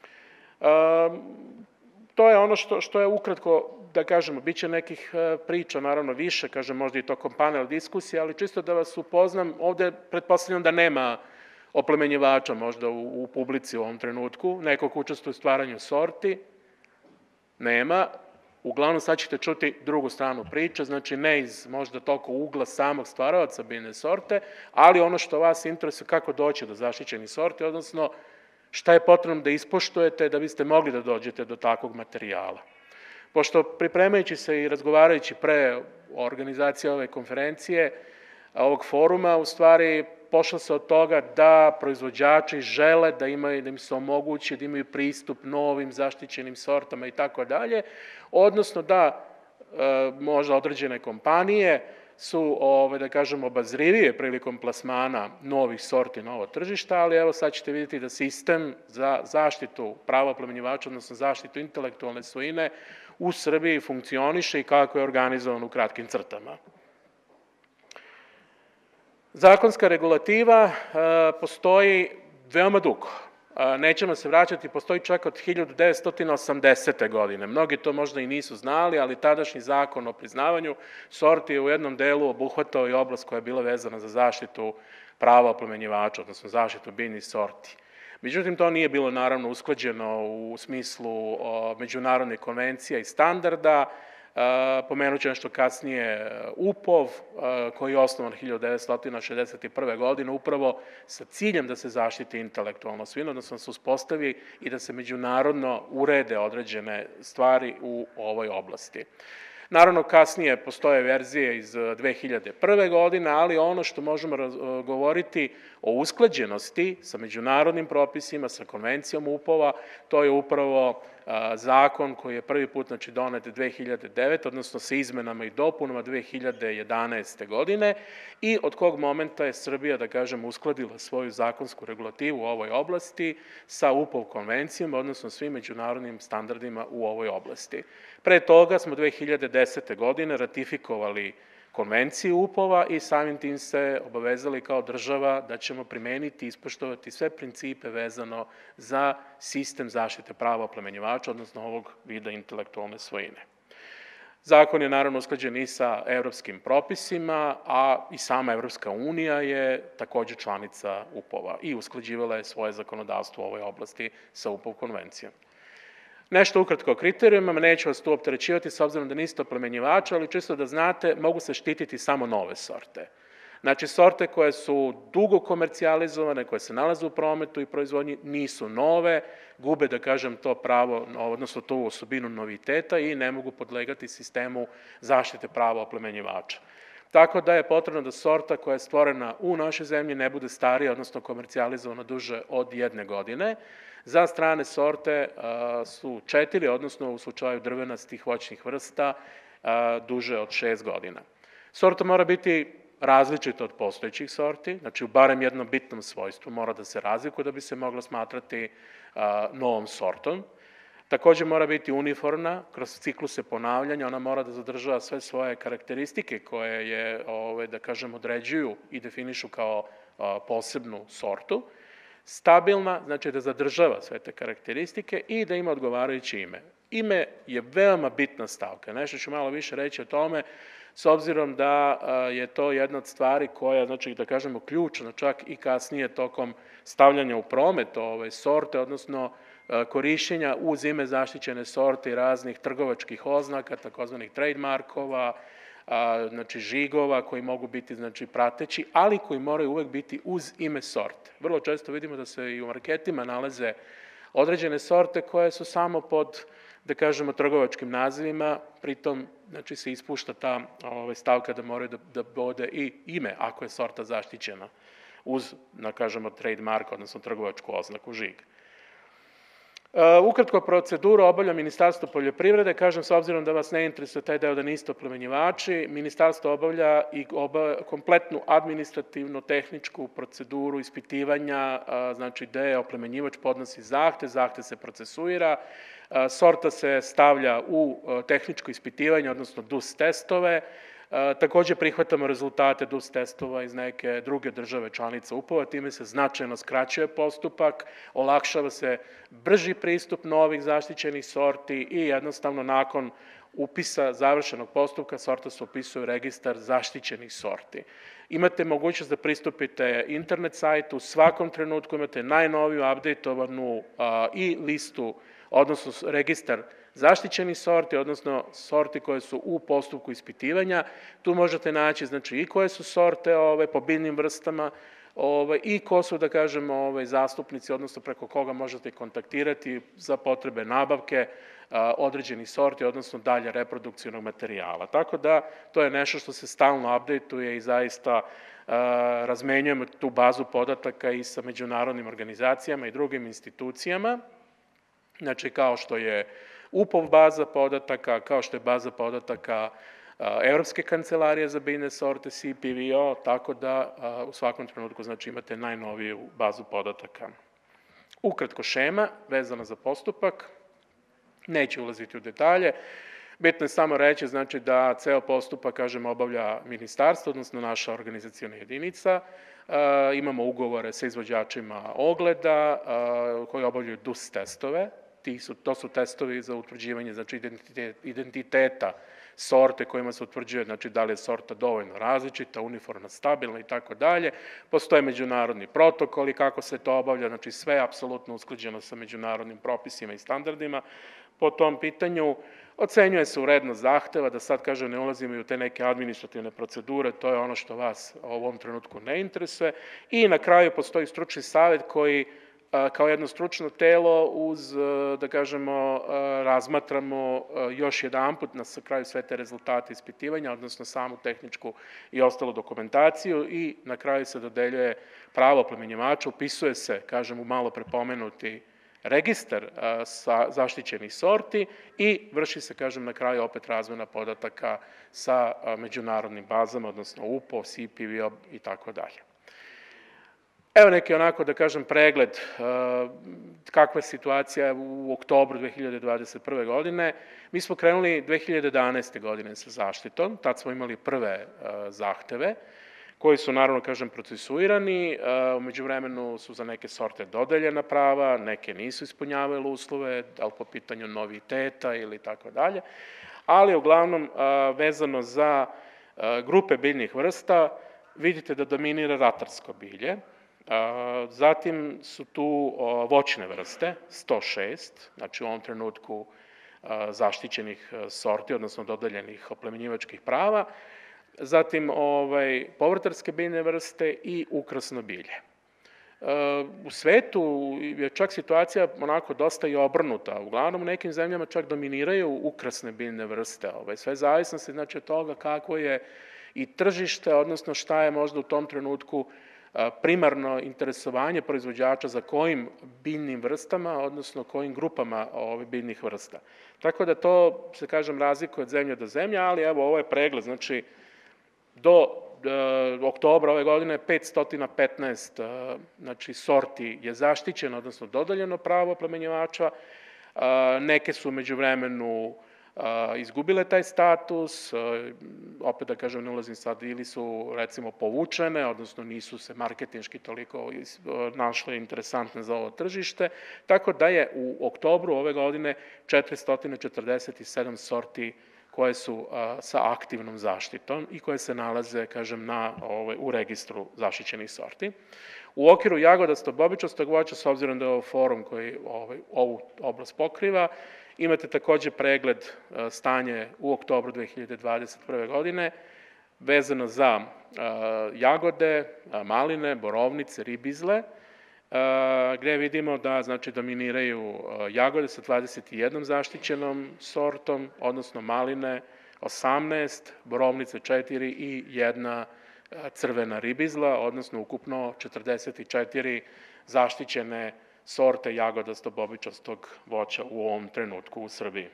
To je ono što, što je ukratko, da kažemo, bit će nekih priča, naravno više, kažem, možda i tokom panel diskusije, ali čisto da vas upoznam, ovde pretpostavljam da nema oplemenjivača možda u, u publici u ovom trenutku, neko ko učestvuje u stvaranju sorti, nema. Uglavnom sad ćete čuti drugu stranu priče, znači ne iz možda toliko ugla samog stvaraoca biljne sorte, ali ono što vas interesuje kako doći do zaštićenih sorti, odnosno šta je potrebno da ispoštujete da biste mogli da dođete do takvog materijala. Pošto pripremajući se i razgovarajući pre organizacije ove konferencije, ovog foruma, u stvari pošlo se od toga da proizvođači žele da imaju, da im se omogući, da imaju pristup novim zaštićenim sortama i tako dalje, odnosno da možda određene kompanije su, da kažemo, obazrivije prilikom plasmana novih sorti na ovo tržišta, ali evo sad ćete vidjeti da sistem za zaštitu prava oplemenjivača, odnosno zaštitu intelektualne svojine u Srbiji funkcioniše i kako je organizovan u kratkim crtama. Zakonska regulativa postoji veoma dugo. Nećemo se vraćati, postoji čak od hiljadu devetsto osamdesete. godine. Mnogi to možda i nisu znali, ali tadašnji zakon o priznavanju sorti je u jednom delu obuhvatao i oblast koja je bila vezana za zaštitu prava oplemenjivača, odnosno zaštitu biljnih sorti. Međutim, to nije bilo naravno usklađeno u smislu međunarodnih konvencija i standarda. Pomenut ću nešto kasnije U P O V, koji je osnovan hiljadu devetsto šezdeset prve. godine, upravo sa ciljem da se zaštiti intelektualna svojina, odnosno da se uspostavi i da se međunarodno urede određene stvari u ovoj oblasti. Naravno, kasnije postoje verzije iz dve hiljade prve. godine, ali ono što možemo govoriti o usklađenosti sa međunarodnim propisima, sa konvencijom U P O V-a, to je upravo zakon koji je prvi put, znači, donet dve hiljade devete. odnosno sa izmenama i dopunama dve hiljade jedanaeste. godine i od kog momenta je Srbija, da kažem, uskladila svoju zakonsku regulativu u ovoj oblasti sa U P O V konvencijom, odnosno svim međunarodnim standardima u ovoj oblasti. Pre toga smo dve hiljade desete. godine ratifikovali konvenciji U P O-va i samim tim se obavezali kao država da ćemo primeniti i ispoštovati sve principe vezano za sistem zaštite prava oplemenjivača, odnosno ovog vida intelektualne svojine. Zakon je naravno usklađen i sa evropskim propisima, a i sama Evropska unija je takođe članica U P O-va i usklađivala je svoje zakonodavstvo u ovoj oblasti sa U P O V konvencijom. Nešto ukratko o kriterijuma, neću vas tu opterećivati s obzirom da niste oplemenjivači, ali čisto da znate, mogu se štititi samo nove sorte. Znači, sorte koje su dugo komercijalizovane, koje se nalaze u prometu i proizvodnji, nisu nove, gube, da kažem, to pravo, odnosno tu osobinu noviteta i ne mogu podlegati sistemu zaštite prava oplemenjivača. Tako da je potrebno da sorta koja je stvorena u našoj zemlji ne bude starija, odnosno komercijalizovana duže od jedne godine. Za strane sorte su četiri, odnosno u slučaju drvenastih voćnih vrsta, duže od šest godina. Sorta mora biti različita od postojećih sorti, znači u barem jednom bitnom svojstvu mora da se razlikuje da bi se mogla smatrati novom sortom. Takođe mora biti uniformna, kroz cikluse ponavljanja, ona mora da zadržava sve svoje karakteristike koje je, da kažem, određuju i definišu kao posebnu sortu. Stabilna, znači da zadržava sve te karakteristike i da ima odgovarajuće ime. Ime je veoma bitna stavka, nešto ću malo više reći o tome, s obzirom da je to jedna od stvari koja, znači da kažemo, ključna čak i kasnije tokom stavljanja u promet ove sorte, odnosno korišćenja uz ime zaštićene sorte i raznih trgovačkih oznaka, takozvanih trademarkova, znači žigova koji mogu biti znači prateći, ali koji moraju uvek biti uz ime sorte. Vrlo često vidimo da se i u marketima nalaze određene sorte koje su samo pod, da kažemo, trgovačkim nazivima, pritom znači se ispušta ta stavka da moraju da bude i ime ako je sorta zaštićena uz, da kažemo, trademark, odnosno trgovačku oznaku žig. Ukratko, proceduru obavlja Ministarstvo poljoprivrede, kažem, s obzirom da vas ne interesuje taj deo da niste oplemenjivači, Ministarstvo obavlja i kompletnu administrativno-tehničku proceduru ispitivanja, znači gde oplemenjivač podnosi zahte, zahte se procesuira, sorta se stavlja u tehničko ispitivanje, odnosno D U S testove, takođe prihvatamo rezultate D U S testova iz neke druge države članice U P O-va, time se značajno skraćuje postupak, olakšava se brži pristup novih zaštićenih sorti i jednostavno nakon upisa završenog postupka sorta se upisuje u registar zaštićenih sorti. Imate mogućnost da pristupite internet sajtu, u svakom trenutku imate najnoviju, updateovanu i listu, odnosno registar zaštićenih sorti, odnosno sorti koje su u postupku ispitivanja. Tu možete naći znači i koje su sorte po biljnim vrstama i ko su, da kažemo, zastupnici, odnosno preko koga možete kontaktirati za potrebe nabavke određenih sorti, odnosno dalje reprodukcijnog materijala. Tako da to je nešto što se stalno updateuje i zaista razmenjujemo tu bazu podataka i sa međunarodnim organizacijama i drugim institucijama, znači kao što je U P O V baza podataka, kao što je baza podataka Evropske kancelarije za biljne sorte C P V O, tako da u svakom trenutku znači imate najnoviju bazu podataka. Ukratko šema vezana za postupak, neću ulaziti u detalje, bitno je samo reći znači da ceo postupak, kažem, obavlja ministarstvo, odnosno naša organizacijona jedinica, imamo ugovore sa izvođačima ogleda koji obavljaju D U S testove, to su testovi za utvrđivanje znači identiteta sorte kojima se utvrđuje znači da li je sorta dovoljno različita, uniformna, stabilna i tako dalje. Postoje međunarodni protokoli kako se to obavlja, znači sve je apsolutno usklađeno sa međunarodnim propisima i standardima. Po tom pitanju ocenjuje se urednost zahteva, da sad kažem ne ulazimo i u te neke administrativne procedure, to je ono što vas u ovom trenutku ne interesuje. I na kraju postoji stručni savet koji kao jedno stručno telo uz, da kažemo, razmatramo još jedan put na kraju sve te rezultate ispitivanja, odnosno samu tehničku i ostalu dokumentaciju i na kraju se dodeljuje pravo oplemenjivača, upisuje se, kažem, u malo prepomenuti registar zaštićenih sorti i vrši se, kažem, na kraju opet razmena podataka sa međunarodnim bazama, odnosno U P O, C P V O i tako dalje. Evo neki onako, da kažem, pregled kakva je situacija u oktobru dve hiljade dvadeset prve. godine. Mi smo krenuli dve hiljade jedanaeste. godine sa zaštitom, tad smo imali prve zahteve, koji su, naravno, kažem, procesuirani, umeđu vremenu su za neke sorte dodeljena prava, neke nisu ispunjavale uslove, da li po pitanju noviteta ili tako dalje, ali uglavnom vezano za grupe biljnih vrsta, vidite da dominira ratarsko bilje, zatim su tu voćne vrste, sto šest, znači u ovom trenutku zaštićenih sorti, odnosno dodeljenih oplemenjivačkih prava, zatim povrtarske biljne vrste i ukrasno bilje. U svetu je čak situacija onako dosta i obrnuta. Uglavnom u nekim zemljama čak dominiraju ukrasne biljne vrste. Sve zavisno se znači od toga kako je i tržište, odnosno šta je možda u tom trenutku primarno interesovanje proizvođača za kojim biljnim vrstama, odnosno kojim grupama biljnih vrsta. Tako da to, se kažem, razlikuje od zemlje do zemlje, ali evo ovo je pregled, znači do oktobra ove godine petsto petnaest sorti je zaštićeno, odnosno dodeljeno pravo oplemenjivača, neke su među vremenu izgubile taj status, opet da kažem, ne ulazim sad, ili su recimo povučene, odnosno nisu se marketinški toliko našle interesantne za ovo tržište, tako da je u oktobru ove godine četiristo četrdeset sedam sorti koje su sa aktivnom zaštitom i koje se nalaze, kažem, u registru zaštićenih sorti. U okviru jagodasto-bobičastog voća, s obzirom da je ovo forum koji ovu oblast pokriva, imate takođe pregled stanje u oktobru dve hiljade dvadeset prve. godine, vezano za jagode, maline, borovnice, ribizle, gde vidimo da dominiraju jagode sa dvadeset jednom zaštićenom sortom, odnosno maline osamnaest, borovnice četiri i jedna crvena ribizla, odnosno ukupno četrdeset četiri zaštićene sorte jagodasto-bobičastog voća u ovom trenutku u Srbiji.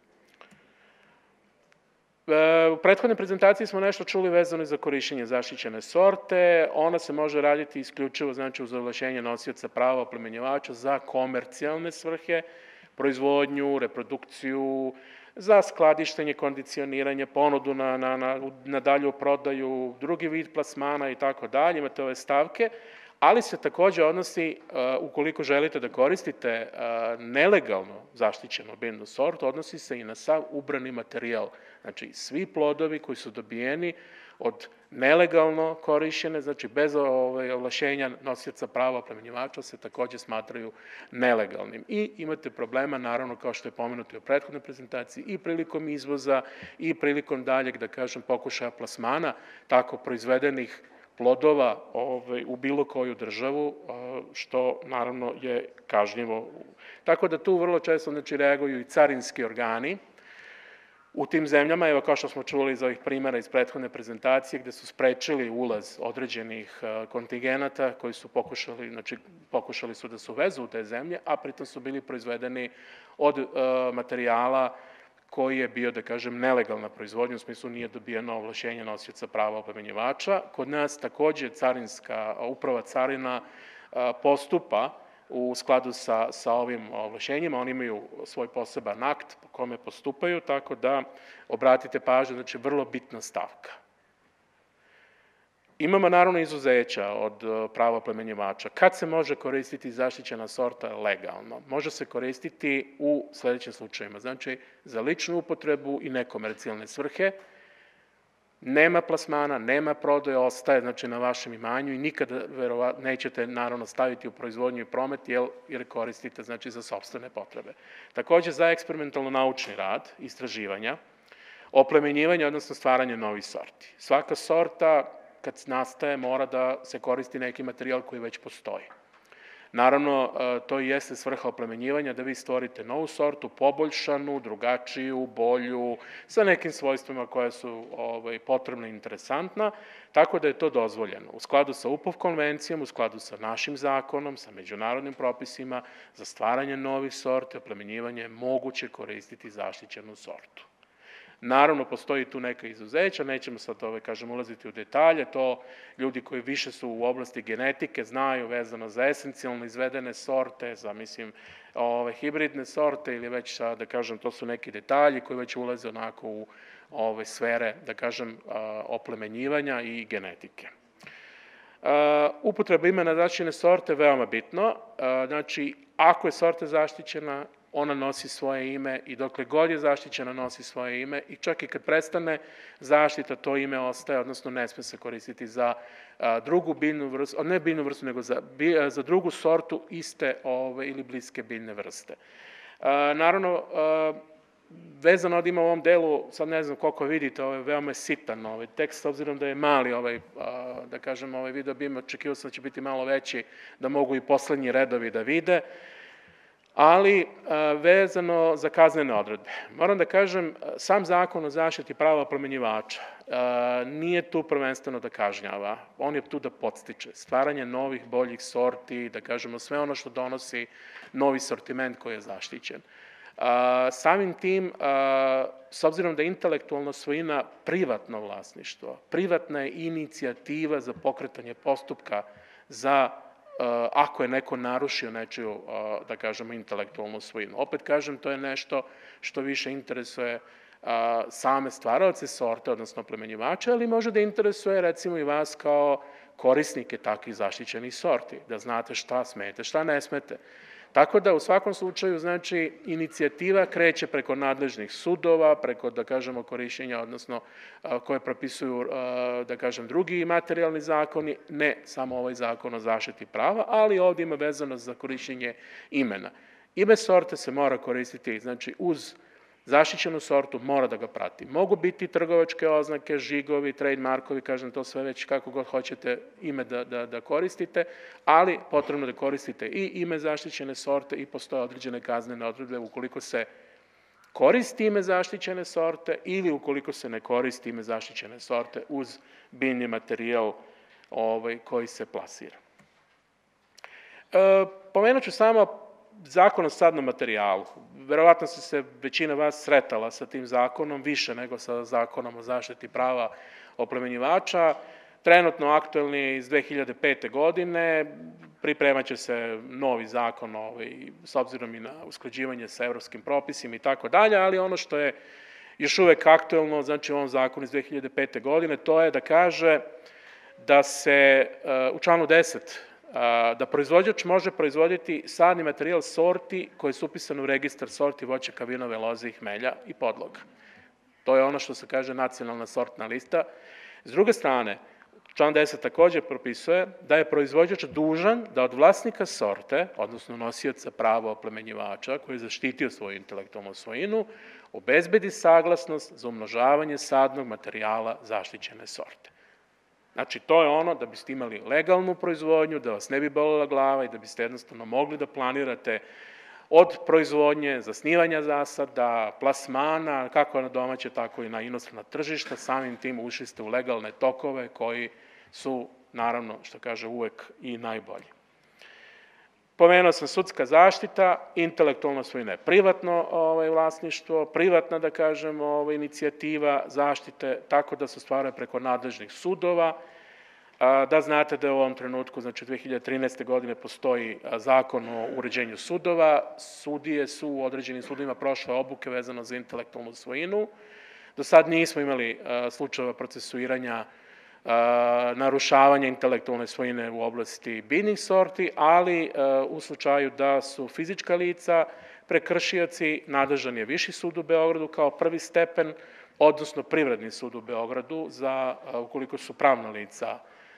U prethodnoj prezentaciji smo nešto čuli vezano za korišćenje zaštićene sorte. Ona se može raditi isključivo, znači, uz ovlašćenje nosioca prava oplemenjivača za komercijalne svrhe, proizvodnju, reprodukciju, za skladištenje, kondicioniranje, ponudu na dalju prodaju, drugi vid plasmana i tako dalje. Imate ove stavke, ali se takođe odnosi, ukoliko želite da koristite nelegalno zaštićenu biljnu sortu, odnosi se i na sav ubrani materijal. Znači, svi plodovi koji su dobijeni od nelegalno korišćene, znači bez ovlašćenja nosioca prava oplemenjivača, se takođe smatraju nelegalnim. I imate problema, naravno, kao što je pomenuto i u prethodnoj prezentaciji, i prilikom izvoza i prilikom daljeg, da kažem, pokušaja plasmana tako proizvedenih plodova u bilo koju državu, što naravno je kažnjivo. Tako da tu vrlo često reaguju i carinski organi u tim zemljama, evo kao što smo čuli iz ovih primjera iz prethodne prezentacije, gde su sprečili ulaz određenih kontingenata koji su pokušali, znači pokušali su da se uvezu u te zemlje, a pritom su bili proizvedeni od materijala koji je bio, da kažem, nelegalna proizvodnja, u smislu nije dobijeno ovlašćenje nosioca prava oplemenjivača. Kod nas takođe carinska uprava carina postupa u skladu sa ovim ovlašćenjima, oni imaju svoj poseban akt po kome postupaju, tako da obratite pažnju, znači vrlo bitna stavka. Imamo naravno izuzeća od prava oplemenjivača. Kad se može koristiti zaštićena sorta legalno? Može se koristiti u sledećim slučajima, znači za ličnu upotrebu i nekomercijalne svrhe, nema plasmana, nema prodaje, ostaje znači na vašem imanju i nikada nećete naravno staviti u proizvodnju i promet jer koristite znači za sopstvene potrebe. Takođe za eksperimentalno naučni rad, istraživanja, oplemenjivanje, odnosno stvaranje novih sorti. Svaka sorta kad nastaje mora da se koristi neki materijal koji već postoji. Naravno, to i jeste svrha oplemenjivanja, da vi stvorite novu sortu, poboljšanu, drugačiju, bolju, sa nekim svojstvima koja su potrebna i interesantna, tako da je to dozvoljeno. U skladu sa U P O V konvencijom, u skladu sa našim zakonom, sa međunarodnim propisima, za stvaranje novih sorti, oplemenjivanje je moguće koristiti zaštićenu sortu. Naravno, postoji tu neka izuzeća, nećemo sad ove, kažem, ulaziti u detalje, to ljudi koji više su u oblasti genetike znaju vezano za esencijalno izvedene sorte, za, mislim, ove, hibridne sorte ili već, da kažem, to su neki detalji koji već ulaze onako u ove sfere, da kažem, oplemenjivanja i genetike. Upotreba imena zaštićene sorte je veoma bitno, znači, ako je sorta zaštićena, ona nosi svoje ime i dokle god je zaštićena nosi svoje ime i čak i kad prestane zaštita, to ime ostaje, odnosno ne sme se koristiti za drugu biljnu vrstu, ne biljnu vrstu, nego za, za drugu sortu iste ove, ili bliske biljne vrste. Naravno, vezano da ima u ovom delu, sad ne znam koliko vidite, ovaj, veoma je sitan ovaj tekst, s obzirom da je mali, ovaj, da kažem, ovaj video bi ima, očekivao sam da će biti malo veći, da mogu i poslednji redovi da vide, ali vezano za kaznene odredbe. Moram da kažem, sam zakon o zaštiti prava oplemenjivača nije tu prvenstveno da kažnjava, on je tu da podstiče stvaranje novih, boljih sorti, da kažemo sve ono što donosi novi sortiment koji je zaštićen. Samim tim, s obzirom da je intelektualna svojina privatno vlasništvo, privatna je inicijativa za pokretanje postupka za ako je neko narušio nečiju, da kažemo, intelektualnu svojinu. Opet kažem, to je nešto što više interesuje same stvaraoce sorte, odnosno oplemenjivače, ali može da interesuje recimo i vas kao korisnike takvih zaštićenih sorti, da znate šta smete, šta ne smete. Tako da u svakom slučaju, znači, inicijativa kreće preko nadležnih sudova, preko, da kažemo, korišćenja, odnosno koje propisuju, da kažem, drugi materijalni zakoni, ne samo ovaj zakon o zaštiti prava, ali ovdje ima vezano za korišćenje imena. Ime sorte se mora koristiti, znači, uz zaštićenu sortu mora da ga prati. Mogu biti trgovačke oznake, žigovi, trademarkovi, kažem to sve već kako god hoćete ime da, da, da koristite, ali potrebno da koristite i ime zaštićene sorte i postoje određene kaznene odredbe ukoliko se koristi ime zaštićene sorte ili ukoliko se ne koristi ime zaštićene sorte uz biljni materijal ovaj, koji se plasira. E, pomenut ću samo Zakon o sadnom materijalu. Verovatno se se većina vas sretala sa tim zakonom, više nego sa zakonom o zaštiti prava oplemenjivača. Trenutno aktuelni iz dve hiljade pete. godine, pripremat će se novi zakon ovaj, s obzirom i na usklađivanje sa evropskim propisima i tako dalje, ali ono što je još uvek aktuelno, znači u ovom zakonu iz dve hiljade pete. godine, to je da kaže da se u članu deset da proizvođač može proizvoditi sadni materijal sorti koje su upisane u registar sorti voćaka, vinove loze i hmelja i podloga. To je ono što se kaže nacionalna sortna lista. S druge strane, član deset takođe propisuje da je proizvođač dužan da od vlasnika sorte, odnosno nosioca prava oplemenjivača koji je zaštitio svoju intelektualnu svojinu, obezbedi saglasnost za umnožavanje sadnog materijala zaštićene sorte. Znači, to je ono da biste imali legalnu proizvodnju, da vas ne bi bolela glava i da biste jednostavno mogli da planirate od proizvodnje, zasnivanja zasada, plasmana, kako na domaće, tako i na inostrana tržišta, samim tim ušli ste u legalne tokove koji su, naravno, što kaže, uvek i najbolji. Pomenuo sam sudska zaštita, intelektualna svojina je privatno ovaj, vlasništvo, privatna, da kažem, ovaj, inicijativa zaštite, tako da se stvaruje preko nadležnih sudova. Da znate da je u ovom trenutku, znači dve hiljade trinaeste. godine, postoji zakon o uređenju sudova. Sudije su u određenim sudovima prošle obuke vezano za intelektualnu svojinu. Do sad nismo imali slučajeva procesuiranja narušavanja intelektualne svojine u oblasti biljnih sorti, ali u slučaju da su fizička lica prekršioci, nadležan je Viši sud u Beogradu kao prvi stepen, odnosno Privredni sud u Beogradu, za ukoliko su pravna lica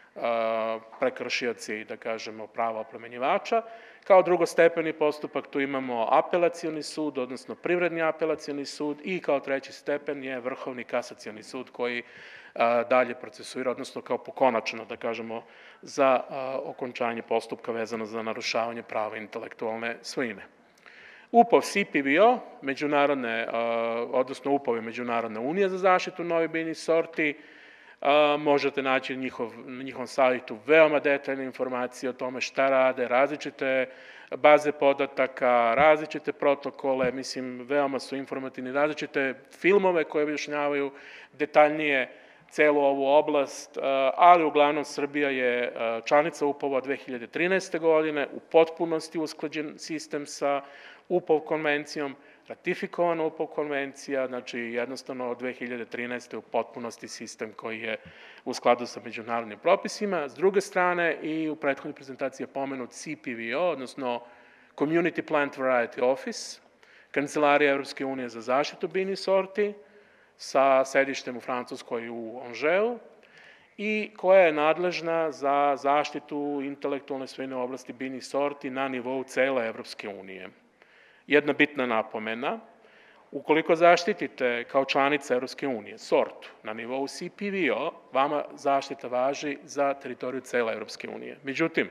prekršioci, da kažemo, prava oplemenjivača. Kao drugostepeni postupak tu imamo apelacioni sud, odnosno Privredni apelacioni sud i kao treći stepen je Vrhovni kasacioni sud koji dalje procesuira, odnosno kao pokonačno, da kažemo, za okončanje postupka vezano za narušavanje prava intelektualne svojine. U P O V S I P I V O, međunarodne, odnosno U P O V je Međunarodna unija za zaštitu novih biljnih sorti, Možete naći na njihovom sajtu veoma detaljne informacije o tome šta rade, različite baze podataka, različite protokole, mislim, veoma su informativni, različite filmove koje objašnjavaju detaljnije celu ovu oblast, ali uglavnom Srbija je članica U P O V-a od dve hiljade trinaeste. godine, u potpunosti usklađen sistem sa U P O V konvencijom, ratifikovana U P O V konvencija, znači jednostavno od dve hiljade trinaeste. u potpunosti sistem koji je u skladu sa međunarodnim propisima. S druge strane, i u prethodnoj prezentaciji je pomenut C P V O, odnosno Community Plant Variety Office, Kancelarija Evropske unije za zaštitu biljnih sorti, sa sedištem u Francuskoj u Angeu, i koja je nadležna za zaštitu intelektualne svojine u oblasti biljnih sorti na nivou cele Evropske unije. Jedna bitna napomena, ukoliko zaštitite kao članica Evropske unije sortu na nivou C P V O, vama zaštita važi za teritoriju cele Evropske unije. Međutim,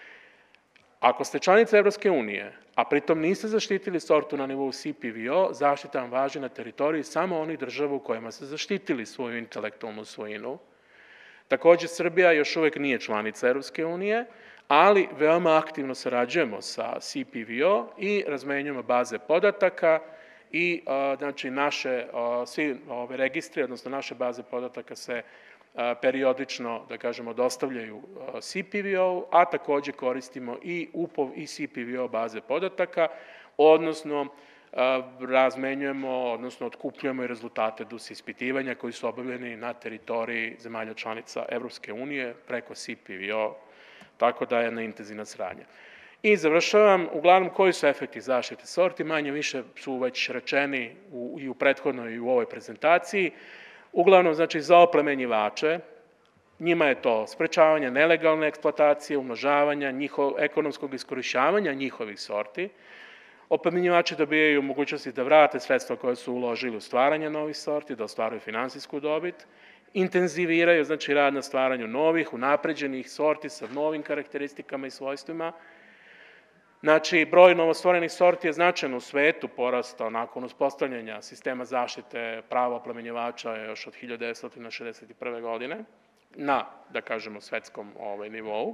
ako ste članica Evropske unije, a pritom niste zaštitili sortu na nivou C P V O, zaštita vam važi na teritoriji samo onih država u kojima ste zaštitili svoju intelektualnu svojinu. Takođe, Srbija još uvek nije članica Evropske unije, ali veoma aktivno sarađujemo sa C P V O i razmenjujemo baze podataka i znači naše, svi ove registri, odnosno naše baze podataka se periodično, da kažemo, dostavljaju C P V O, a takođe koristimo i U P O V i C P V O baze podataka, odnosno razmenjujemo, odnosno otkupljujemo i rezultate D U S ispitivanja koji su obavljeni na teritoriji zemalja članica Evropske unije preko C P V O, tako da je jedna intenzivna saradnja. I završavam, uglavnom koji su efekti zaštite sorti, manje više su već rečeni i u prethodnoj i u ovoj prezentaciji. Uglavnom, znači, za oplemenjivače, njima je to sprečavanje nelegalne eksploatacije, umnožavanja, ekonomskog iskorišćavanja njihovih sorti. Oplemenjivači dobijaju mogućnosti da vrate sredstva koje su uložili u stvaranje novih sorti, da ostvaruju finansijsku dobit, intenziviraju, znači, rad na stvaranju novih, unapređenih sorti sa novim karakteristikama i svojstvima. Znači, broj novostvorenih sorti je značajno u svetu porastao nakon uspostavljanja sistema zaštite prava oplemenjivača još od hiljadu devetsto šezdeset prve. godine na, da kažemo, svetskom nivou.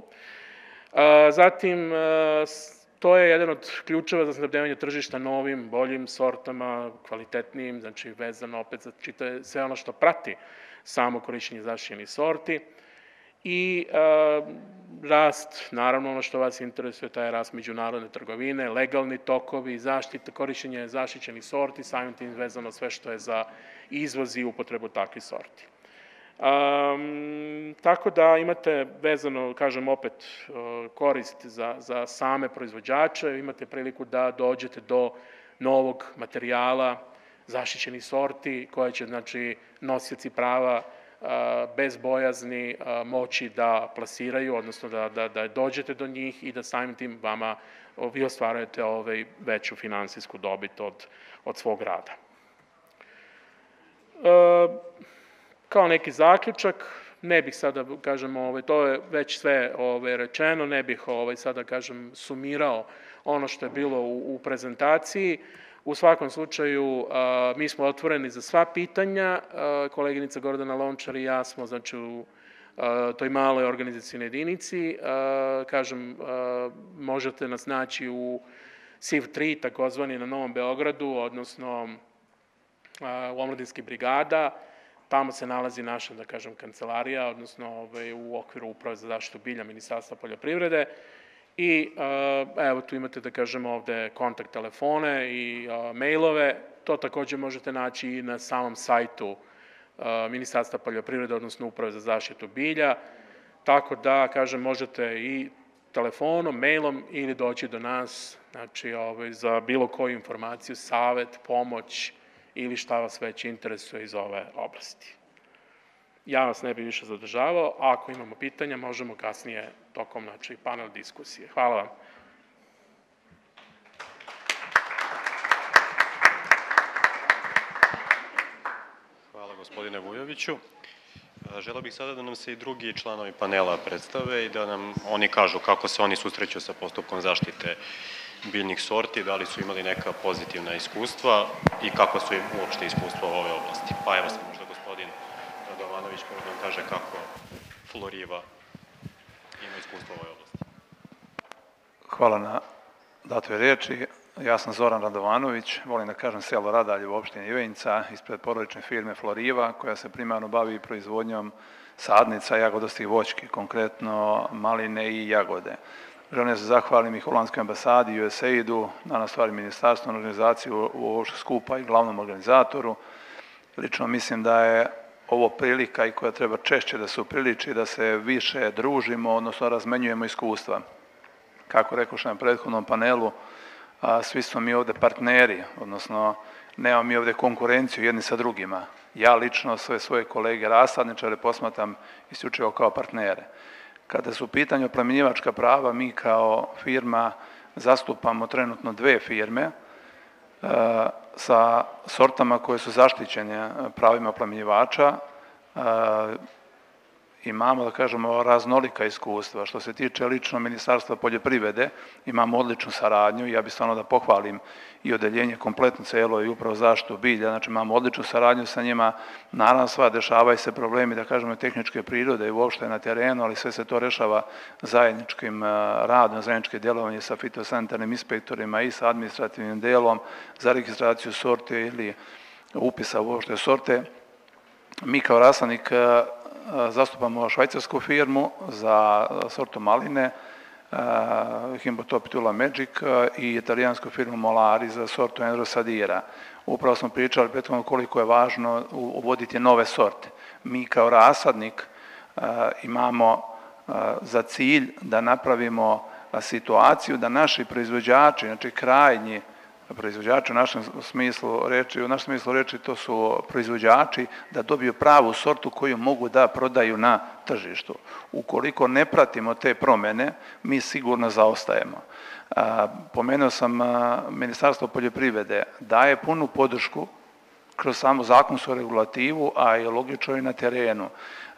Zatim, to je jedan od ključeva za snabdevanje tržišta novim, boljim sortama, kvalitetnijim, znači vezano opet za sve ono što prati samo korišćenje zaštićenih sorti. I rast, naravno ono što vas interesuje, taj rast međunarodne trgovine, legalni tokovi, zaštite, korišćenje zaštićenih sorti, samim tim vezano sve što je za izvoz i upotrebu takvih sorti. Tako da imate vezano, kažem opet, korist za same proizvođače, imate priliku da dođete do novog materijala, zaštićenih sorti, koje će, znači, nosioci prava bez bojazni moći da plasiraju, odnosno da dođete do njih i da samim tim vama vi ostvarujete veću finansijsku dobit od svog rada. Kao neki zaključak, ne bih sada, kažem, to je već sve rečeno, ne bih sada, kažem, sumirao ono što je bilo u prezentaciji. U svakom slučaju, mi smo otvoreni za sva pitanja. Koleginica Gordana Lončar i ja smo, znači, u toj maloj organizacijnoj jedinici. Kažem, možete nas naći u S I V tri, takozvani na Novom Beogradu, odnosno u Omladinskih brigada. Tamo se nalazi naša, da kažem, kancelarija, odnosno u okviru Uprave za zaštitu bilja Ministarstva poljoprivrede. I evo tu imate, da kažem, ovde kontakt telefone i mailove. To takođe možete naći i na samom sajtu Ministarstva poljoprivrede, odnosno Uprave za zaštitu bilja. Tako da, kažem, možete i telefonom, mailom ili doći do nas, znači, za bilo koju informaciju, savet, pomoć ili šta vas već interesuje iz ove oblasti. Ja vas ne bih više zadržavao, a ako imamo pitanja, možemo kasnije tokom, znači, panel diskusije. Hvala vam. Hvala, gospodine Vujoviću. Želeo bih sada da nam se i drugi članovi panela predstave i da nam oni kažu kako se oni susreću sa postupkom zaštite biljnih sorti, da li su imali neka pozitivna iskustva i kako su im uopšte iskustva u ove oblasti. Pa evo se možda gospodin Radovanović može da vam kaže kako Floriva ima iskustvo u ovoj oblasti. Hvala na datoj riječi. Ja sam Zoran Radovanović, volim da kažem selo Radalje u opštini Ivanjica, ispred porodične firme Floriva, koja se primarno bavi proizvodnjom sadnica jagodastih voćki, konkretno maline i jagode. Želim da se zahvalim i Holandskoj ambasadi i U S A I D-u, na stvari ministarstvu, na organizaciju ovog skupa i glavnom organizatoru. Lično mislim da je ovo prilika i koja treba češće da se upriliči, da se više družimo, odnosno razmenjujemo iskustva. Kako rekao što na prethodnom panelu, a, svi smo mi ovde partneri, odnosno nemamo mi ovde konkurenciju jedni sa drugima. Ja lično sve svoje kolege rasadničare posmatram isključivo kao partnere. Kada su u pitanju oplemenjivačka prava, mi kao firma zastupamo trenutno dve firme a, sa sortama koje su zaštićene pravima oplemenjivača. A, imamo, da kažemo, raznolika iskustva. Što se tiče lično Ministarstva poljoprivrede, imamo odličnu saradnju i ja bih stvarno da pohvalim i odeljenje kompletno celo i upravo zaštitu bilja, znači imamo odličnu saradnju sa njima. Naravno, sva dešavaju se problemi, da kažemo, tehničke prirode i uopšte na terenu, ali sve se to rešava zajedničkim radom, zajedničke djelovanje sa fitosanitarnim inspektorima i sa administrativnim delom za registraciju sorte ili upisa uopšte sorte. Mi kao rasadnik zastupamo švajcarsku firmu za sortu maline, Himbotop Tula Magic, i italijansku firmu Molari za sortu Enro Sadira. Upravo smo pričali prethodno koliko je važno uvoditi nove sorte. Mi kao rasadnik imamo za cilj da napravimo situaciju da naši proizvođači, znači krajnji proizvođači u našem smislu reči, u našem smislu reči to su proizvođači, da dobiju pravu sortu koju mogu da prodaju na tržištu. Ukoliko ne pratimo te promene, mi sigurno zaostajemo. Pomenuo sam Ministarstvo poljoprivrede, daje punu podršku kroz samu zakonsku regulativu, a i logično i na terenu.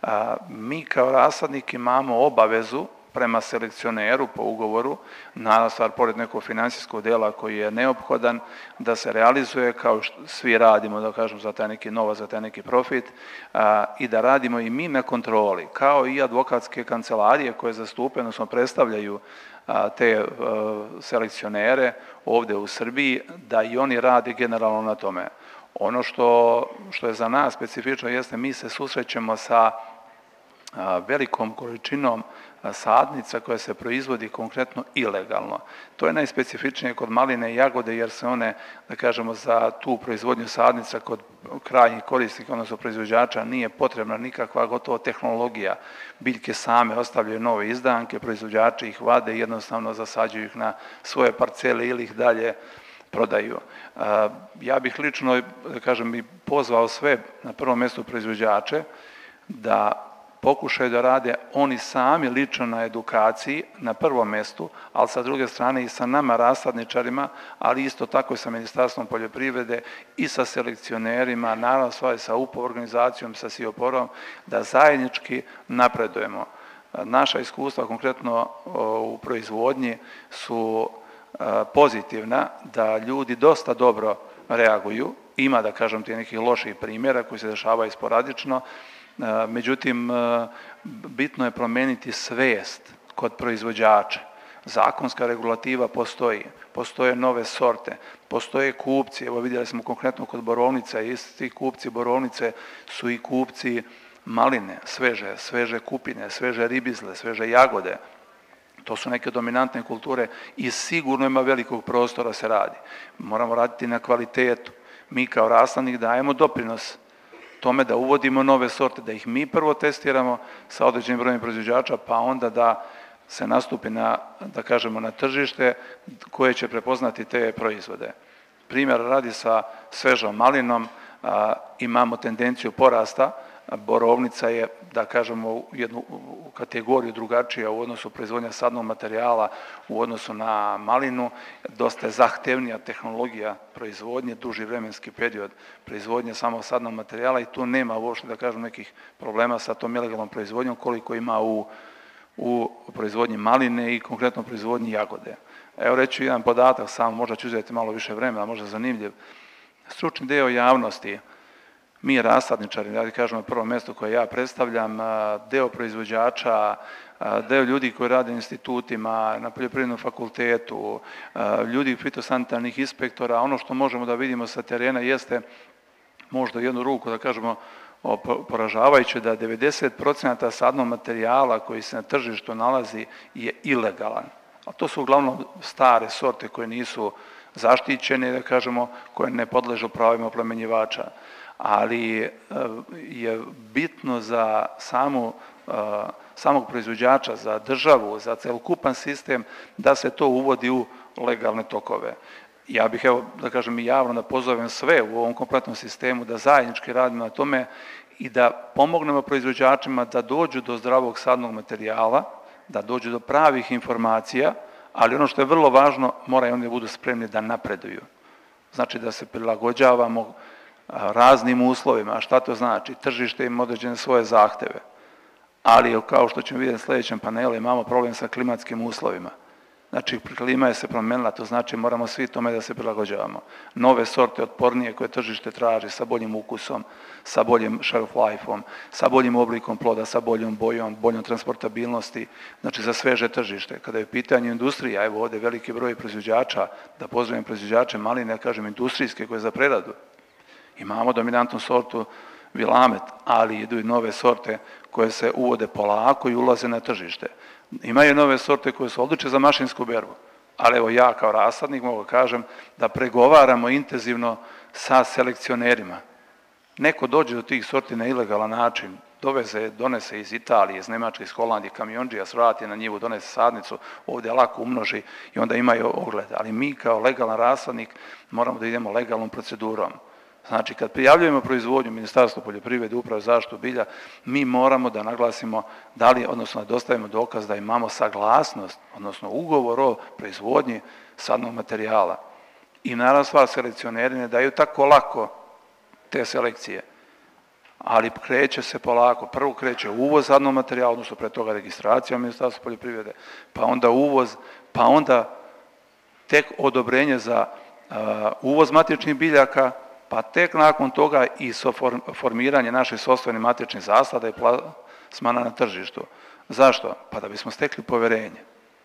Mi kao rasadnik imamo obavezu prema selekcioneru po ugovoru, naravno stvar pored nekog finansijskog dela koji je neophodan, da se realizuje kao što svi radimo, da kažem, za taj neki novac, za taj neki profit, a, i da radimo i mi na kontroli, kao i advokatske kancelarije koje zastupaju, odnosno predstavljaju a, te a, selekcionere ovde u Srbiji, da i oni rade generalno na tome. Ono što, što je za nas specifično jeste, mi se susrećemo sa a, velikom količinom sadnica koja se proizvodi konkretno ilegalno. To je najspecifičnije kod maline i jagode, jer se one, da kažemo, za tu proizvodnju sadnica kod krajnjih korisnika, odnosno proizvođača, nije potrebna nikakva gotovo tehnologija. Biljke same ostavljaju nove izdanke, proizvođači ih vade i jednostavno zasađuju ih na svoje parcele ili ih dalje prodaju. Ja bih lično, da kažem, i pozvao sve na prvom mjestu proizvođače da pokušaju da rade oni sami lično na edukaciji na prvom mestu, ali sa druge strane i sa nama rasadničarima, ali isto tako i sa Ministarstvom poljoprivrede i sa selekcionerima, naravno stvari sa U P O organizacijom, sa SIOPOR-om, da zajednički napredujemo. Naša iskustva konkretno u proizvodnji su pozitivna, da ljudi dosta dobro reaguju, ima, da kažem, ti nekih loših primjera koji se dešavaju sporadično. Međutim, bitno je promeniti svest kod proizvođača. Zakonska regulativa postoji, postoje nove sorte, postoje kupci, evo vidjeli smo konkretno kod borovnica, isti kupci borovnice su i kupci maline, sveže, sveže kupine, sveže ribizle, sveže jagode. To su neke dominantne kulture i sigurno ima velikog prostora se radi. Moramo raditi na kvalitetu. Mi kao rasadnik dajemo doprinos tome da uvodimo nove sorte, da ih mi prvo testiramo sa određenim brojem proizvođača, pa onda da se nastupi na, da kažemo, na tržište koje će prepoznati te proizvode. Primjer radi sa svežom malinom, a, imamo tendenciju porasta, borovnica je, da kažemo, u jednu kategoriju drugačija u odnosu proizvodnja sadnog materijala u odnosu na malinu, dosta je zahtevnija tehnologija proizvodnje, duži vremenski period proizvodnje samog sadnog materijala i tu nema uopšte, da kažem, nekih problema sa tom ilegalnom proizvodnjom koliko ima u, u proizvodnji maline i konkretno proizvodnji jagode. Evo reću jedan podatak, samo možda ću uzeti malo više vremena, možda zanimljiv. Stručni deo javnosti Mi rasadničari, da kažemo prvo mjesto koje ja predstavljam, deo proizvođača, deo ljudi koji rade u institutima, na poljoprivrednom fakultetu, ljudi fitosanitarnih inspektora, ono što možemo da vidimo sa terena jeste možda jednu ruku, da kažemo, poražavajuće da devedeset procenata sadnog materijala koji se na tržištu nalazi je ilegalan. A to su uglavnom stare sorte koje nisu zaštićene, da kažemo, koje ne podležu pravima oplemenjivača. Ali je bitno za samu, samog proizvođača, za državu, za celokupan sistem da se to uvodi u legalne tokove. Ja bih, evo, da kažem i javno da pozovem sve u ovom kompletnom sistemu da zajednički radimo na tome i da pomognemo proizvođačima da dođu do zdravog sadnog materijala, da dođu do pravih informacija, ali ono što je vrlo važno, moraju oni da budu spremni da napreduju. Znači da se prilagođavamo raznim uslovima. A šta to znači? Tržište ima određene svoje zahteve. Ali, kao što ćemo vidjeti na sljedećem panelu, imamo problem sa klimatskim uslovima. Znači, klima je se promenila, to znači moramo svi tome da se prilagođavamo. Nove sorte otpornije koje tržište traži sa boljim ukusom, sa boljim shelf life-om, sa boljim oblikom ploda, sa boljom bojom, boljom transportabilnosti, znači za sveže tržište. Kada je u pitanju industrija, evo ovdje veliki broj proizvođača, da pozdravim proizvođače maline, kažem industrijske koje je za preradu. Imamo dominantnu sortu Vilamet, ali idu i nove sorte koje se uvode polako i ulaze na tržište. Imaju nove sorte koje su odlične za mašinsku berbu, ali evo ja kao rasadnik mogu kažem da pregovaramo intenzivno sa selekcionerima. Neko dođe do tih sorti na ilegalan način, doveze, donese iz Italije, iz Nemačke, iz Holandije, kamionđija svrati na njivu, donese sadnicu, ovdje lako umnoži i onda imaju ogled. Ali mi kao legalan rasadnik moramo da idemo legalnom procedurom. Znači, kad prijavljujemo proizvodnju Ministarstvo poljoprivrede, Uprave za zaštitu bilja, mi moramo da naglasimo da li, odnosno da dostavimo dokaz da imamo saglasnost, odnosno ugovor o proizvodnji sadnog materijala. I naravno stvar, selekcioneri ne daju tako lako te selekcije, ali kreće se polako. Prvo kreće uvoz sadnog materijala, odnosno pre toga registracija Ministarstva poljoprivrede, pa onda uvoz, pa onda tek odobrenje za uh, uvoz matičnih biljaka, pa tek nakon toga i formiranje naših sopstvenih matičnih zasada i plasmana na tržištu. Zašto? Pa da bismo stekli poverenje.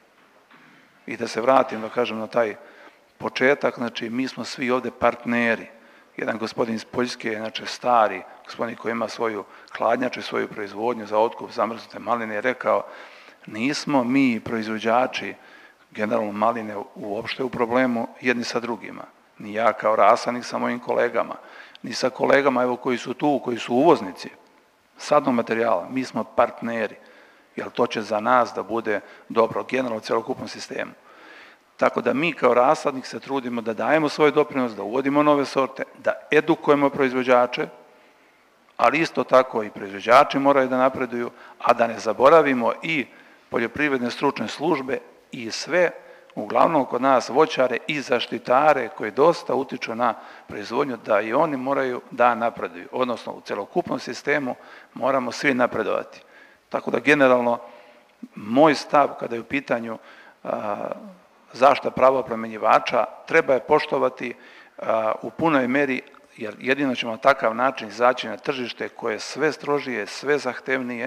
I da se vratim, da kažem, na taj početak, znači mi smo svi ovdje partneri. Jedan gospodin iz Poljske, znači stari, gospodin koji ima svoju hladnjaču i svoju proizvodnju za otkup zamrznute maline, je rekao, nismo mi proizvođači generalno maline uopšte u problemu jedni sa drugima. Ni ja kao rasadnik sa mojim kolegama, ni sa kolegama evo, koji su tu, koji su uvoznici sadnog materijala. Mi smo partneri, jer to će za nas da bude dobro generalno u celokupnom sistemu. Tako da mi kao rasadnik se trudimo da dajemo svoj doprinos, da uvodimo nove sorte, da edukujemo proizvođače, ali isto tako i proizvođači moraju da napreduju, a da ne zaboravimo i poljoprivredne stručne službe i sve uglavnom kod nas voćare i zaštitare koji dosta utiču na proizvodnju, da i oni moraju da napreduju. Odnosno, u celokupnom sistemu moramo svi napredovati. Tako da, generalno, moj stav kada je u pitanju a, zaštita prava oplemenjivača, treba je poštovati a, u punoj meri, jer jedino ćemo na takav način izaći na tržište koje je sve strožije, sve zahtevnije,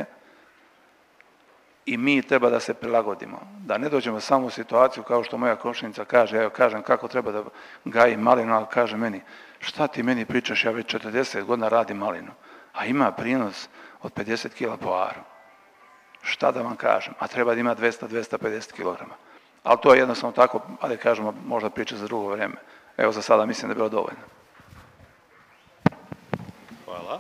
i mi treba da se prilagodimo, da ne dođemo samo u situaciju kao što moja komšinica kaže, ja kažem kako treba da gaji malinu, ali kaže meni, šta ti meni pričaš, ja već četrdeset godina radim malinu, a ima prinos od pedeset kila po aru. Šta da vam kažem, a treba da ima dvesta do dvesta pedeset kilograma. Ali to je jednostavno tako, ali kažemo, možda priča za drugo vrijeme. Evo za sada mislim da je bilo dovoljno. Hvala.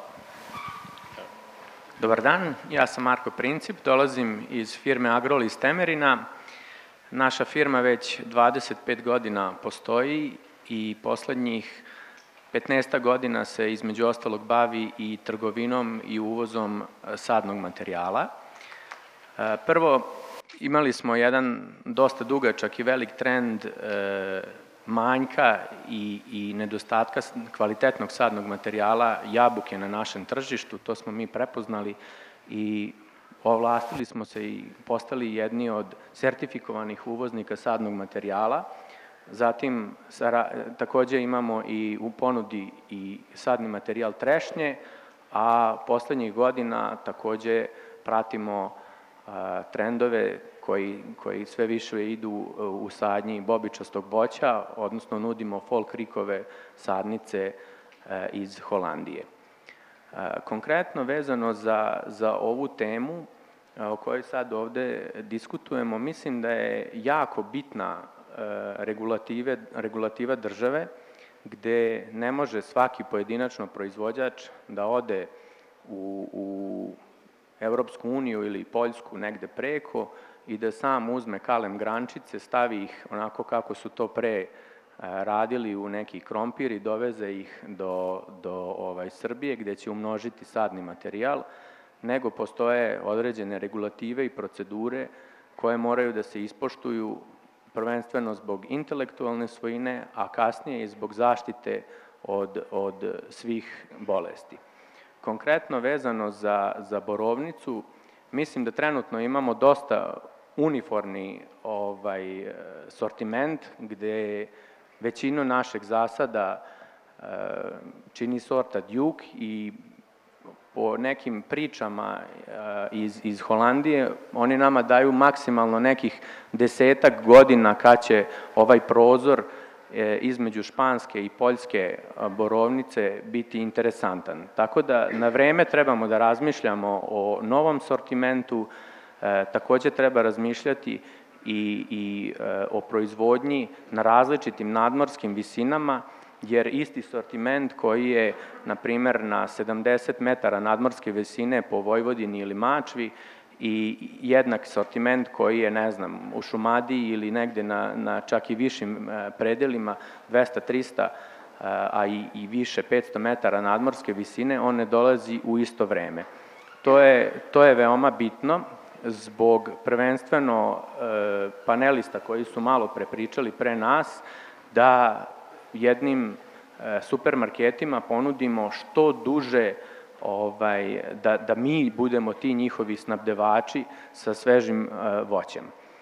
Dobar dan, ja sam Marko Princip, dolazim iz firme Agrol iz Temerina. Naša firma već dvadeset pet godina postoji i poslednjih petnaest godina se između ostalog bavi i trgovinom i uvozom sadnog materijala. Prvo, imali smo jedan dosta dugačak i velik trend manjka i, i nedostatka kvalitetnog sadnog materijala jabuke na našem tržištu, to smo mi prepoznali i ovlastili smo se i postali jedni od sertifikovanih uvoznika sadnog materijala. Zatim, takođe imamo i u ponudi i sadni materijal trešnje, a poslednjih godina takođe pratimo trendove koji, koji sve više idu u sadnji bobičastog voća, odnosno nudimo folk rikove sadnice iz Holandije. Konkretno vezano za, za ovu temu o kojoj sad ovde diskutujemo, mislim da je jako bitna regulative, regulativa države, gde ne može svaki pojedinačno proizvođač da ode u, u Evropsku uniju ili Poljsku negde preko i da sam uzme kalem grančice, stavi ih onako kako su to pre radili u neki krompir i doveze ih do, do ovaj, Srbije gde će umnožiti sadni materijal, nego postoje određene regulative i procedure koje moraju da se ispoštuju prvenstveno zbog intelektualne svojine, a kasnije i zbog zaštite od, od svih bolesti. Konkretno vezano za, za borovnicu, mislim da trenutno imamo dosta uniformni ovaj, sortiment gde većinu našeg zasada e, čini sorta Duke i po nekim pričama iz, iz Holandije, oni nama daju maksimalno nekih desetak godina kad će ovaj prozor između španske i poljske borovnice biti interesantan. Tako da na vreme trebamo da razmišljamo o novom sortimentu, takođe treba razmišljati i, i o proizvodnji na različitim nadmorskim visinama, jer isti sortiment koji je, na primer, na sedamdeset metara nadmorske visine po Vojvodini ili Mačvi i jednak sortiment koji je, ne znam, u Šumadiji ili negde na, na čak i višim predelima, dvesta trista, a i, i više, petsto metara nadmorske visine, on ne dolazi u isto vreme. To je, to je veoma bitno zbog prvenstveno panelista koji su malo prepričali pre nas, da jednim supermarketima ponudimo što duže, ovaj, da, da mi budemo ti njihovi snabdevači sa svežim voćem.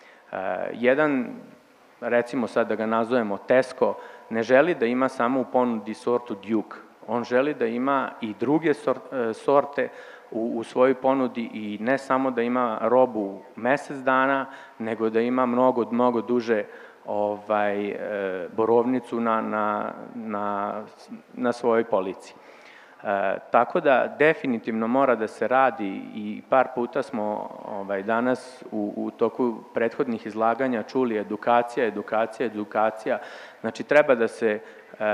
Jedan, recimo sad da ga nazovemo Tesco, ne želi da ima samo u ponudi sortu Duke. On želi da ima i druge sorte u, u svojoj ponudi i ne samo da ima robu mesec dana, nego da ima mnogo, mnogo duže ovaj, e, borovnicu na, na, na, na svojoj polici. E, tako da definitivno mora da se radi i par puta smo ovaj, danas u, u toku prethodnih izlaganja čuli edukacija, edukacija, edukacija. Znači treba da se e,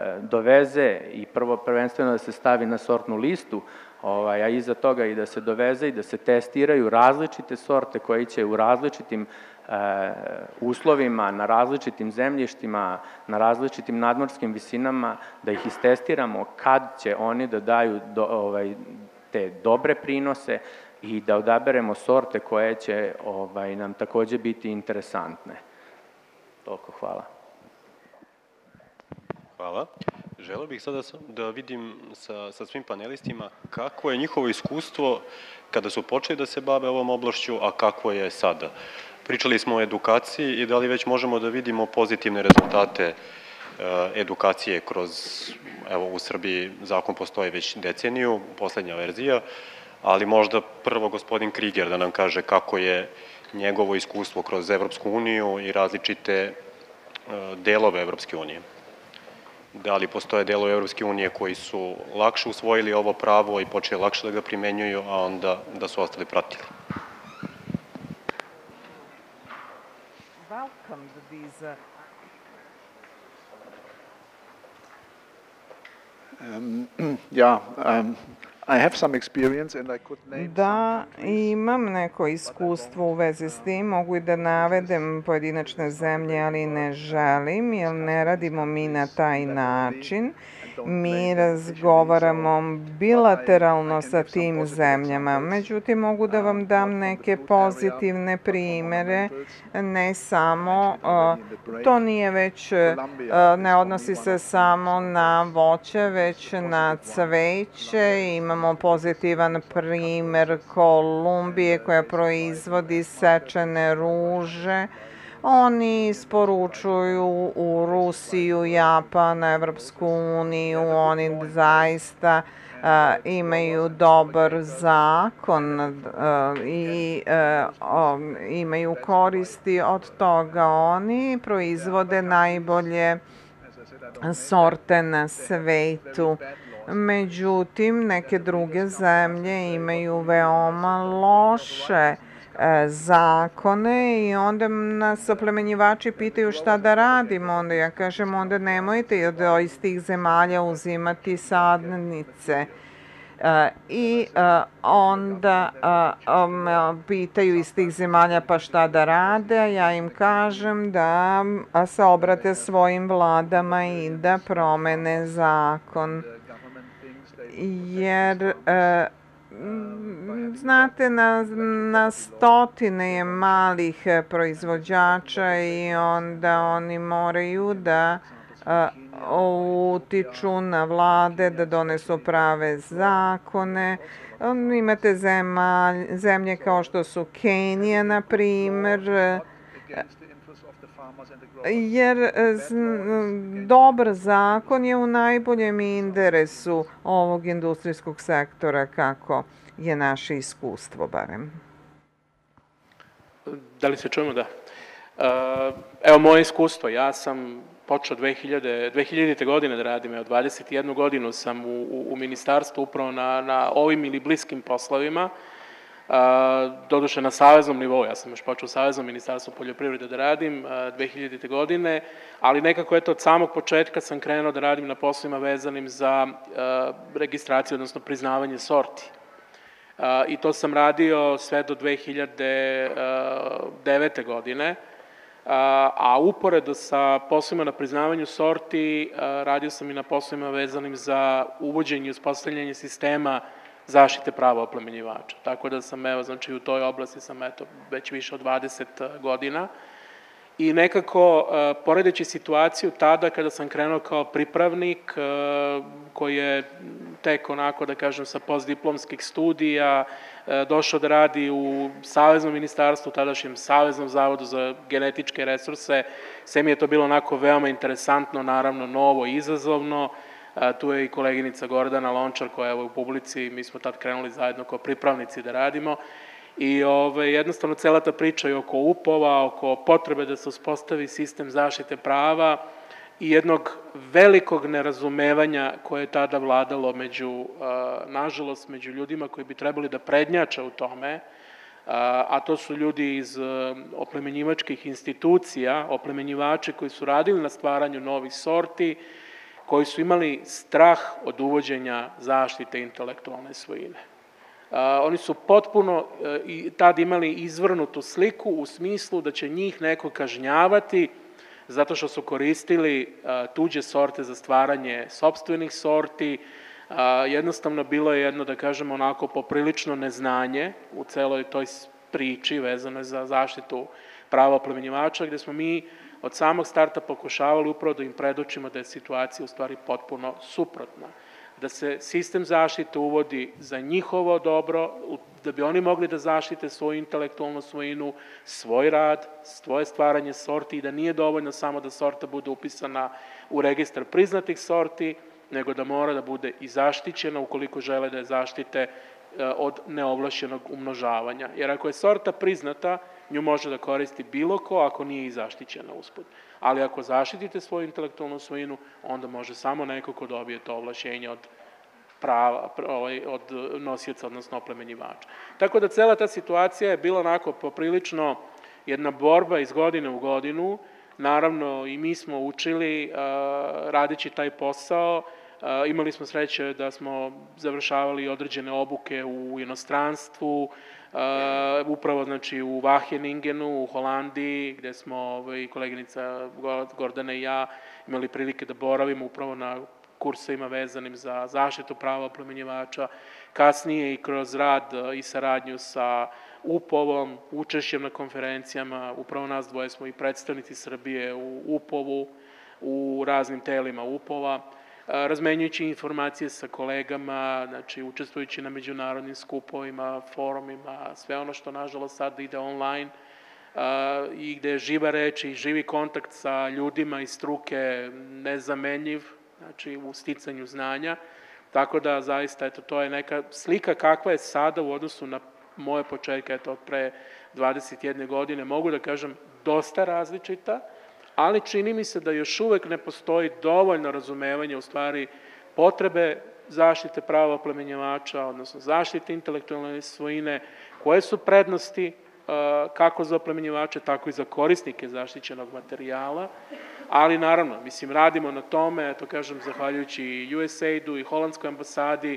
doveze i prvo prvenstveno da se stavi na sortnu listu, ovaj, a iza toga i da se doveze i da se testiraju različite sorte koji će u različitim uslovima, na različitim zemljištima, na različitim nadmorskim visinama, da ih istestiramo kad će oni da daju do, ovaj, te dobre prinose i da odaberemo sorte koje će ovaj, nam takođe biti interesantne. Toliko, hvala. Hvala. Želeo bih sada da vidim sa, sa svim panelistima kako je njihovo iskustvo kada su počeli da se bave ovom oblašću, a kako je sada. Pričali smo o edukaciji i da li već možemo da vidimo pozitivne rezultate edukacije kroz, evo u Srbiji zakon postoji već deceniju, poslednja verzija, ali možda prvo gospodin Kriger da nam kaže kako je njegovo iskustvo kroz Evropsku uniju i različite delove Evropske unije. Da li postoje delovi Evropske unije koji su lakše usvojili ovo pravo i počeli lakše da ga primenjuju, a onda da su ostali pratili. Welcomed these uh... um, yeah, um, I have some experience and I could name Da, imam neko iskustvo u vezi s tim, mogu i da navedem pojedinačne zemlje, ali ne želim, jer ne radimo mi na taj način. Mi razgovaramo bilateralno sa tim zemljama, međutim mogu da vam dam neke pozitivne primere, ne samo, to nije već, ne odnosi se samo na voće, već na cveće. Imamo pozitivan primer Kolumbije koja proizvodi sečene ruže Oni isporučuju u Rusiju, Japan, Evropsku uniju, oni zaista imaju dobar zakon i imaju koristi od toga. Oni proizvode najbolje sorte na svetu. Međutim, neke druge zemlje imaju veoma loše zakone i onda nas oplemenjivači pitaju šta da radimo. Onda ja kažem, onda nemojte iz tih zemalja uzimati sadnice. I onda pitaju iz tih zemalja pa šta da rade, ja im kažem da se obrate svojim vladama i da promene zakon. Jer znate, na, na stotine je malih proizvođača i onda oni moraju da utiču na vlade da donesu prave zakone. Imate zemalj, zemlje kao što su Kenija, na primer, jer dobar zakon je u najboljem interesu ovog industrijskog sektora, kako je naše iskustvo barem. Da li se čujemo? Da. Evo moje iskustvo. Ja sam počeo dve hiljadite. godine da radim. Evo, dvadeset jednu godinu sam u, u, u ministarstvu upravo na, na ovim ili bliskim poslovima. Doduše na saveznom nivou, ja sam još počeo u Saveznom ministarstvu poljoprivrede da radim dve hiljadite. godine, ali nekako eto od samog početka sam krenuo da radim na poslovima vezanim za registraciju, odnosno priznavanje sorti. I to sam radio sve do dve hiljade devete. godine, a uporedo sa poslovima na priznavanju sorti radio sam i na poslovima vezanim za uvođenje i uspostavljanje sistema zaštite prava oplemenjivača. Tako da sam, evo, znači u toj oblasti sam, eto, već više od dvadeset godina i nekako, poredeći situaciju tada kada sam krenuo kao pripravnik, koji je tek onako, da kažem, sa postdiplomskih studija, došao da radi u Saveznom ministarstvu, tadašnjem Saveznom zavodu za genetičke resurse, sve mi je to bilo onako veoma interesantno, naravno novo i izazovno. Tu je i koleginica Gordana Lončar koja je u publici, mi smo tad krenuli zajedno kao pripravnici da radimo i ove, jednostavno cela ta priča je oko upova, oko potrebe da se uspostavi sistem zaštite prava i jednog velikog nerazumevanja koje je tada vladalo među, nažalost, među ljudima koji bi trebali da prednjače u tome, a to su ljudi iz oplemenjivačkih institucija, oplemenjivači koji su radili na stvaranju novih sorti, koji su imali strah od uvođenja zaštite intelektualne svojine. Oni su potpuno i tad imali izvrnutu sliku u smislu da će njih neko kažnjavati zato što su koristili tuđe sorte za stvaranje sopstvenih sorti. Jednostavno bilo je jedno, da kažemo, onako poprilično neznanje u celoj toj priči vezano za zaštitu prava oplemenjivača, gde smo mi od samog starta pokušavali upravo da im predočimo da je situacija u stvari potpuno suprotna. Da se sistem zaštite uvodi za njihovo dobro, da bi oni mogli da zaštite svoju intelektualnu svojinu, svoj rad, svoje stvaranje sorti i da nije dovoljno samo da sorta bude upisana u registar priznatih sorti, nego da mora da bude i zaštićena ukoliko žele da je zaštite od neovlašćenog umnožavanja. Jer ako je sorta priznata, nju može da koristi bilo ko ako nije i zaštićena usput. Ali ako zaštitite svoju intelektualnu svojinu, onda može samo neko ko dobije to ovlašćenje od prava, od nosioca, odnosno oplemenjivača. Tako da cela ta situacija je bila onako poprilično jedna borba iz godine u godinu. Naravno i mi smo učili radići taj posao. Imali smo sreće da smo završavali određene obuke u inostranstvu, upravo znači u Wageningenu, u Holandiji, gde smo i koleginica Gordana i ja imali prilike da boravimo upravo na kursevima vezanim za zaštitu prava oplemenjivača, kasnije i kroz rad i saradnju sa U P O V-om, učešćem na konferencijama, upravo nas dvoje smo i predstavnici Srbije u U P O V-u, u raznim telima U P O V-a, razmenjujući informacije sa kolegama, znači učestvujući na međunarodnim skupovima, forumima, sve ono što nažalost sad ide online, i gde je živa reč i živi kontakt sa ljudima iz struke nezamenjiv, znači u sticanju znanja, tako da zaista, eto, to je neka slika kakva je sada u odnosu na moje početke, eto, od pre dvadeset jedne godine, mogu da kažem, dosta različita, ali čini mi se da još uvek ne postoji dovoljno razumevanje u stvari potrebe zaštite prava oplemenjivača, odnosno zaštite intelektualne svojine, koje su prednosti kako za oplemenjivače, tako i za korisnike zaštićenog materijala, ali naravno, mislim, radimo na tome, eto kažem, zahvaljujući i U S A I D-u i Holandskoj ambasadi,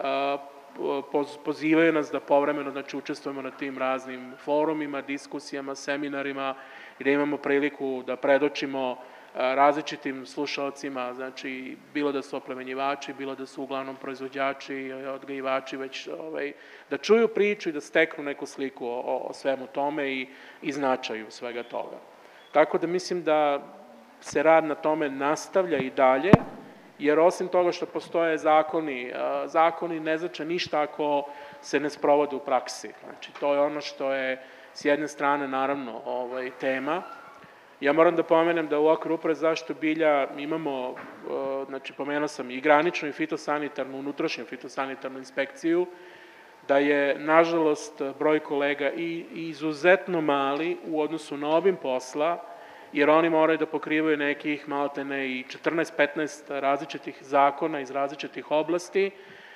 pozivaju nas da povremeno, znači, učestvujemo na tim raznim forumima, diskusijama, seminarima, gde imamo priliku da predočimo različitim slušalcima, znači, bilo da su oplemenjivači, bilo da su uglavnom proizvođači, odgajivači, već da čuju priču i da steknu neku sliku o svemu tome i značaju svega toga. Tako da mislim da se rad na tome nastavlja i dalje, jer osim toga što postoje zakoni, zakoni ne znače ništa ako se ne sprovode u praksi. Znači, to je ono što je s jedne strane, naravno, tema. Ja moram da pomenem da u okviru Uprave za zaštitu bilja imamo, znači, pomenuo sam i graničnu i fitosanitarnu, unutrašnju fitosanitarnu inspekciju, da je, nažalost, broj kolega i izuzetno mali u odnosu na obim posla, jer oni moraju da pokrivaju nekih maltene i četrnaest petnaest različitih zakona iz različitih oblasti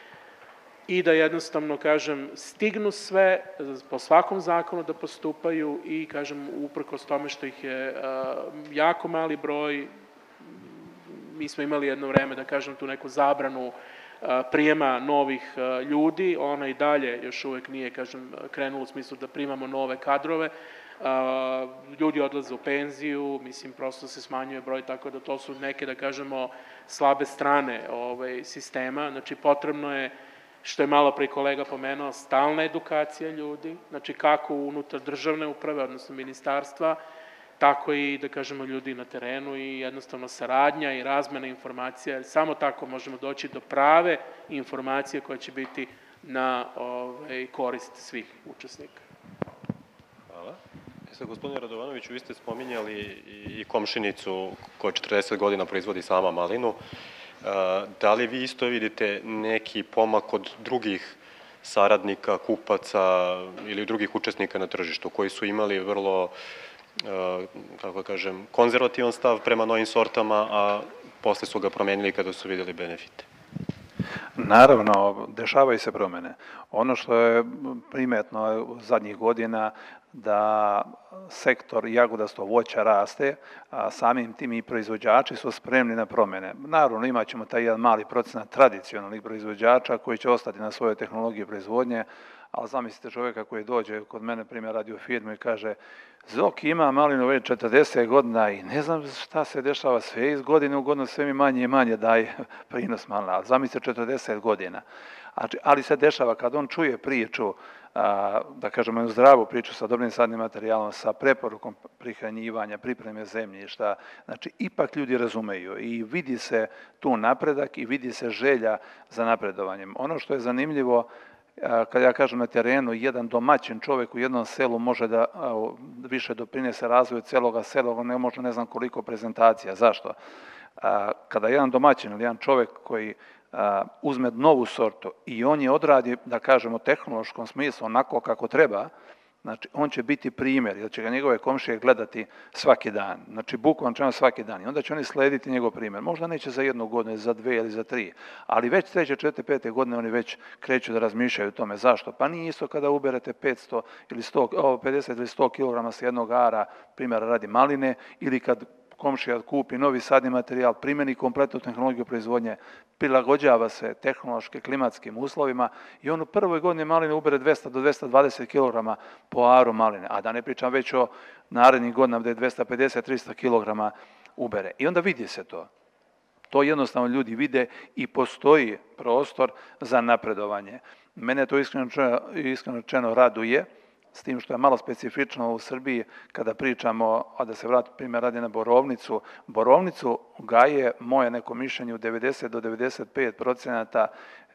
i da jednostavno, kažem, stignu sve po svakom zakonu da postupaju i, kažem, uprkos tome što ih je jako mali broj, mi smo imali jedno vreme, da kažem, tu neku zabranu prijema novih ljudi, ona i dalje još uvek nije, kažem, krenula u smislu da primamo nove kadrove, ljudi odlaze u penziju, mislim, prosto se smanjuje broj, tako da to su neke, da kažemo, slabe strane sistema, znači potrebno je, što je malo pre kolega pomenuo, stalna edukacija ljudi, znači kako unutar državne uprave, odnosno ministarstva, tako i, da kažemo, ljudi na terenu i jednostavno saradnja i razmena informacija, jer samo tako možemo doći do prave informacije koja će biti na korist svih učesnika. Hvala. E sad, gospodine Radovanoviću, vi ste spominjali i komšinicu koja četrdeset godina proizvodi sama malinu. Da li vi isto vidite neki pomak od drugih saradnika, kupaca ili drugih učesnika na tržištu koji su imali vrlo, kako kažem, konzervativan stav prema novim sortama, a posle su ga promenili kada su videli benefite? Naravno, dešavaju se promene. Ono što je primetno zadnjih godina da sektor jagodastog voća raste, a samim tim i proizvođači su spremni na promene. Naravno, imat ćemo taj jedan mali procenat tradicionalnih proizvođača koji će ostati na svojoj tehnologiji proizvodnje, ali zamislite čovjeka koji dođe kod mene, primjer, radi u firmu i kaže: Zoki ima malinu već četrdeset godina i ne znam šta se dešava, sve iz godine u godinu sve mi manje i manje daje prinos malina, ali zamislite četrdeset godina. Ali se dešava kad on čuje priču, da kažemo jednu zdravu priču sa dobrim sadnim materijalom, sa preporukom prihranjivanja, pripreme zemljišta, znači ipak ljudi razumeju i vidi se tu napredak i vidi se želja za napredovanjem. Ono što je zanimljivo, kad ja kažem na terenu, jedan domaćin čovjek u jednom selu može da više doprinese razvoju celoga sela, ne može ne znam koliko prezentacija. Zašto? Kada jedan domaćin ili jedan čovjek koji uzme novu sortu i on je odradi, da kažemo, u tehnološkom smislu onako kako treba, znači on će biti primjer, jer će ga njegove komšije gledati svaki dan, znači bukvalno će on svaki dan i onda će oni slediti njegov primjer. Možda neće za jednu godinu, za dve ili za tri, ali već treće, četiri, pete godine oni već kreću da razmišljaju o tome. Zašto? Pa nije isto kada uberete petsto ili sto, pedeset ili sto kilograma sa jednog ara, primjera radi maline, ili kad komšija kupi novi sadni materijal, primjeni kompletnu tehnologiju proizvodnje, prilagođava se tehnološki klimatskim uslovima i on u prvoj godini maline ubere dvesta do dvesta dvadeset kilograma po aru maline, a da ne pričam već o narednih godinama gde je dvesta pedeset do trista kilograma ubere. I onda vidi se to. To jednostavno ljudi vide i postoji prostor za napredovanje. Mene to iskreno rečeno raduje, s tim što je malo specifično u Srbiji kada pričamo, a da se vrati primjer radi na borovnicu, borovnicu gaje, moje neko mišljenje, u devedeset do devedeset pet procenata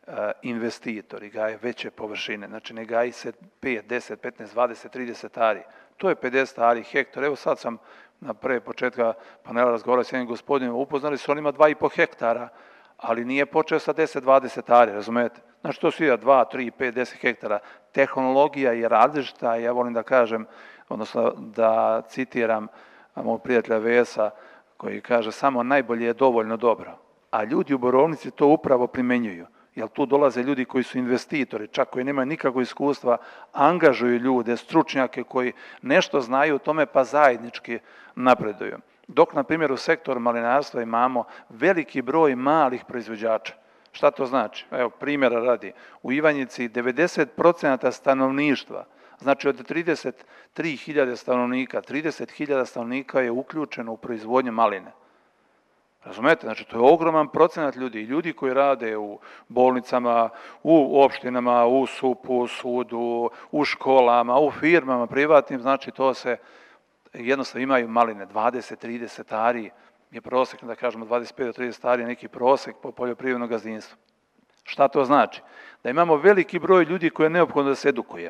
investitori gaje veće površine, znači ne gaji se pet, deset, petnaest, dvadeset, trideset ari. To je pedeset ari, hektar. Evo sad sam na pre početka panela razgovarao s jednim gospodinom, upoznali su on ima dva i po hektara, ali nije počeo sa deset, dvadeset ari, razumete? Znači to su ide dva, tri, pet, deset hektara. Tehnologija je različita, ja volim da kažem, odnosno da citiram mog prijatelja Vesa, koji kaže samo najbolje je dovoljno dobro. A ljudi u Borovnici to upravo primenjuju. Jer tu dolaze ljudi koji su investitori, čak koji nemaju nikakvog iskustva, angažuju ljude, stručnjake koji nešto znaju o tome pa zajednički napreduju. Dok, na primjer, u sektoru malinarstva imamo veliki broj malih proizvođača. Šta to znači? Evo, primjera radi. U Ivanjici devedeset procenata stanovništva, znači od trideset tri hiljade stanovnika, trideset hiljada stanovnika je uključeno u proizvodnju maline. Razumete? Znači, to je ogroman procenat ljudi. Ljudi koji rade u bolnicama, u opštinama, u supu, u sudu, u školama, u firmama privatnim, znači to se jednostavno imaju maline. dvadeset, trideset ari je prosek, da kažemo dvadeset pet do trideset ari je neki prosek po poljoprivrednom gazdinstvu. Šta to znači? Da imamo veliki broj ljudi koji je neophodno da se edukuje.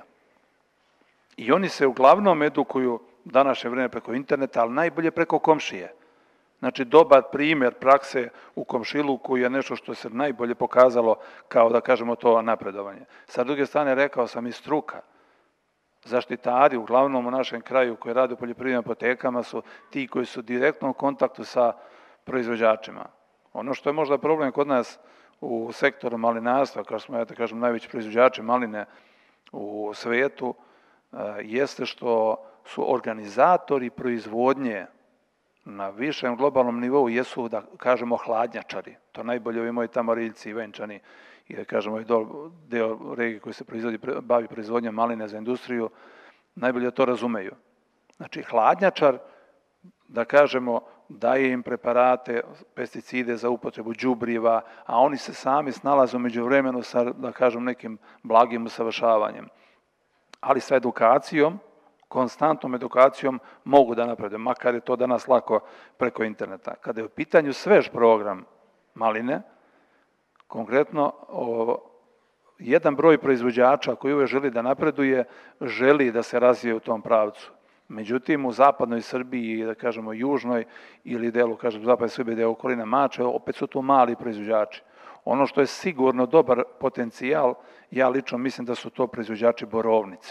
I oni se uglavnom edukuju u današnje vreme preko interneta, ali najbolje preko komšije. Znači, dobar primjer prakse u komšiluku je nešto što se najbolje pokazalo kao, da kažemo, to napredovanje. Sa druge strane, rekao sam i struka. Zaštitari, uglavnom u našem kraju koji rade u poljoprivrednim apotekama, su ti koji su direktno u kontaktu sa proizvođačima. Ono što je možda problem kod nas u sektoru malinarstva, kao smo, ja da kažem, najveći proizvođači maline u svetu, jeste što su organizatori proizvodnje na višem globalnom nivou jesu, da kažemo, hladnjačari. To najbolje ovi moji tamariljci i venčani i, da kažemo, deo regije koji se proizvodi, bavi proizvodnjom maline za industriju, najbolje to razumeju. Znači, hladnjačar, da kažemo, daje im preparate, pesticide za upotrebu đubriva, a oni se sami snalaze umeđu vremenu sa, da kažem, nekim blagim usavršavanjem. Ali sa edukacijom, konstantnom edukacijom mogu da napreduju, makar je to danas lako preko interneta. Kada je u pitanju svež program maline, konkretno o, jedan broj proizvođača koji uvek želi da napreduje, želi da se razvije u tom pravcu. Međutim, u zapadnoj Srbiji, da kažemo južnoj ili delu, kažem, zapadnoj Srbiji, deo okolina Mače, opet su tu mali proizvođači. Ono što je sigurno dobar potencijal, ja lično mislim da su to proizvođači borovnice.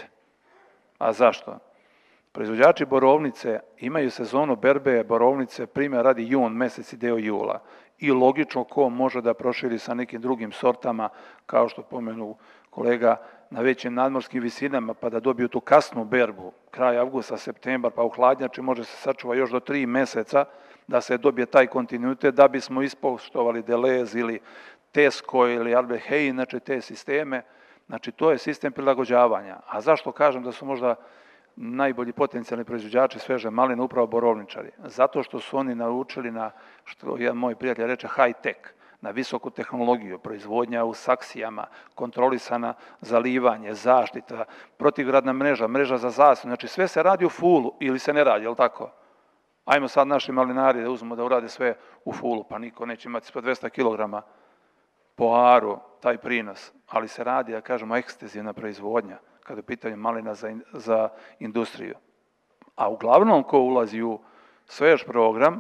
A zašto? Proizvođači borovnice imaju sezonu berbe borovnice, primjer radi jun, mesec i deo jula. I logično ko može da proširi sa nekim drugim sortama, kao što pomenu kolega, na većim nadmorskim visinama, pa da dobiju tu kasnu berbu, kraj avgusta, septembar, pa u hladnjači može se sačuva još do tri meseca, da se dobije taj kontinuitet, da bismo ispoštovali Deleuze ili Tesco ili Albert Heijn, znači te sisteme. Znači, to je sistem prilagođavanja. A zašto kažem da su možda najbolji potencijalni proizvođači sveže maline upravo borovničari? Zato što su oni naučili na, što jedan moj prijatelj reče, high tech, na visoku tehnologiju, proizvodnja u saksijama, kontrolisana zalivanje, zaštita, protivgradna mreža, mreža za zaštitu. Znači, sve se radi u fullu ili se ne radi, je li tako? Ajmo sad naši malinari da uzmemo da urade sve u fullu, pa niko neće imati ispod dvesta kilograma po aru taj prinos, ali se radi, da kažemo, ekstenzivna proizvodnja kada je u pitanju malina za, za industriju. A uglavnom ko ulazi u svež program,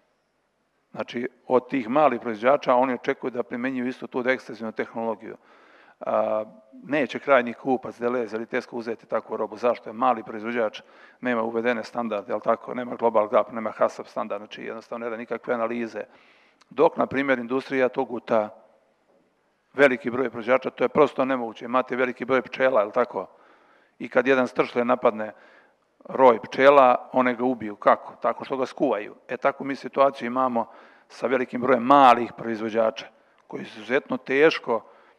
znači od tih malih proizvođača, oni očekuju da primenjuju istu tu ekstenzivnu tehnologiju. A, neće krajnji kupac Deleuze ili Tesco uzeti takvu robu. Zašto? Je mali proizvođač, nema uvedene standarde, jel tako, nema Global Gap, nema HACCP standard, znači jednostavno ne da nikakve analize. Dok, na primjer, industrija to guta veliki broj proizvođača, to je prosto nemoguće. Imate veliki broj pčela, je li tako? I kad jedan stršle napadne roj pčela, one ga ubiju. Kako? Tako što ga skuvaju. E tako mi situaciju imamo sa velikim brojem malih proizvođača, koji su izuzetno teško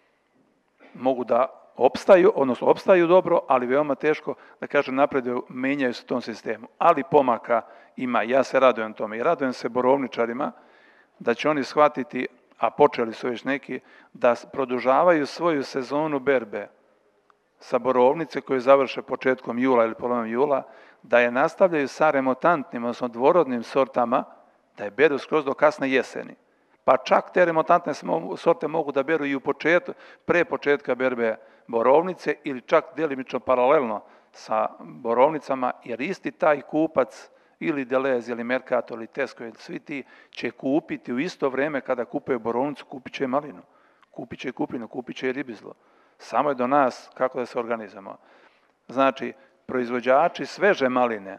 mogu da opstaju, odnosno opstaju dobro, ali veoma teško, da kažem, napreduju, menjaju se u tom sistemu. Ali pomaka ima. Ja se radujem tome i radujem se borovničarima da će oni shvatiti, a počeli su već neki, da produžavaju svoju sezonu berbe sa borovnice koje završe početkom jula ili polovinom jula, da je nastavljaju sa remotantnim, odnosno dvorodnim sortama, da je beru skroz do kasne jeseni. Pa čak te remontantne sorte mogu da beru i u početku, pre početka berbe borovnice ili čak delimično paralelno sa borovnicama, jer isti taj kupac ili Deleuze ili Mercator ili Tesco ili svi ti će kupiti u isto vreme kada kupuje borovnicu, kupit će malinu, kupit će kupinu, kupit će ribizlo. Samo je do nas kako da se organizamo. Znači, proizvođači sveže maline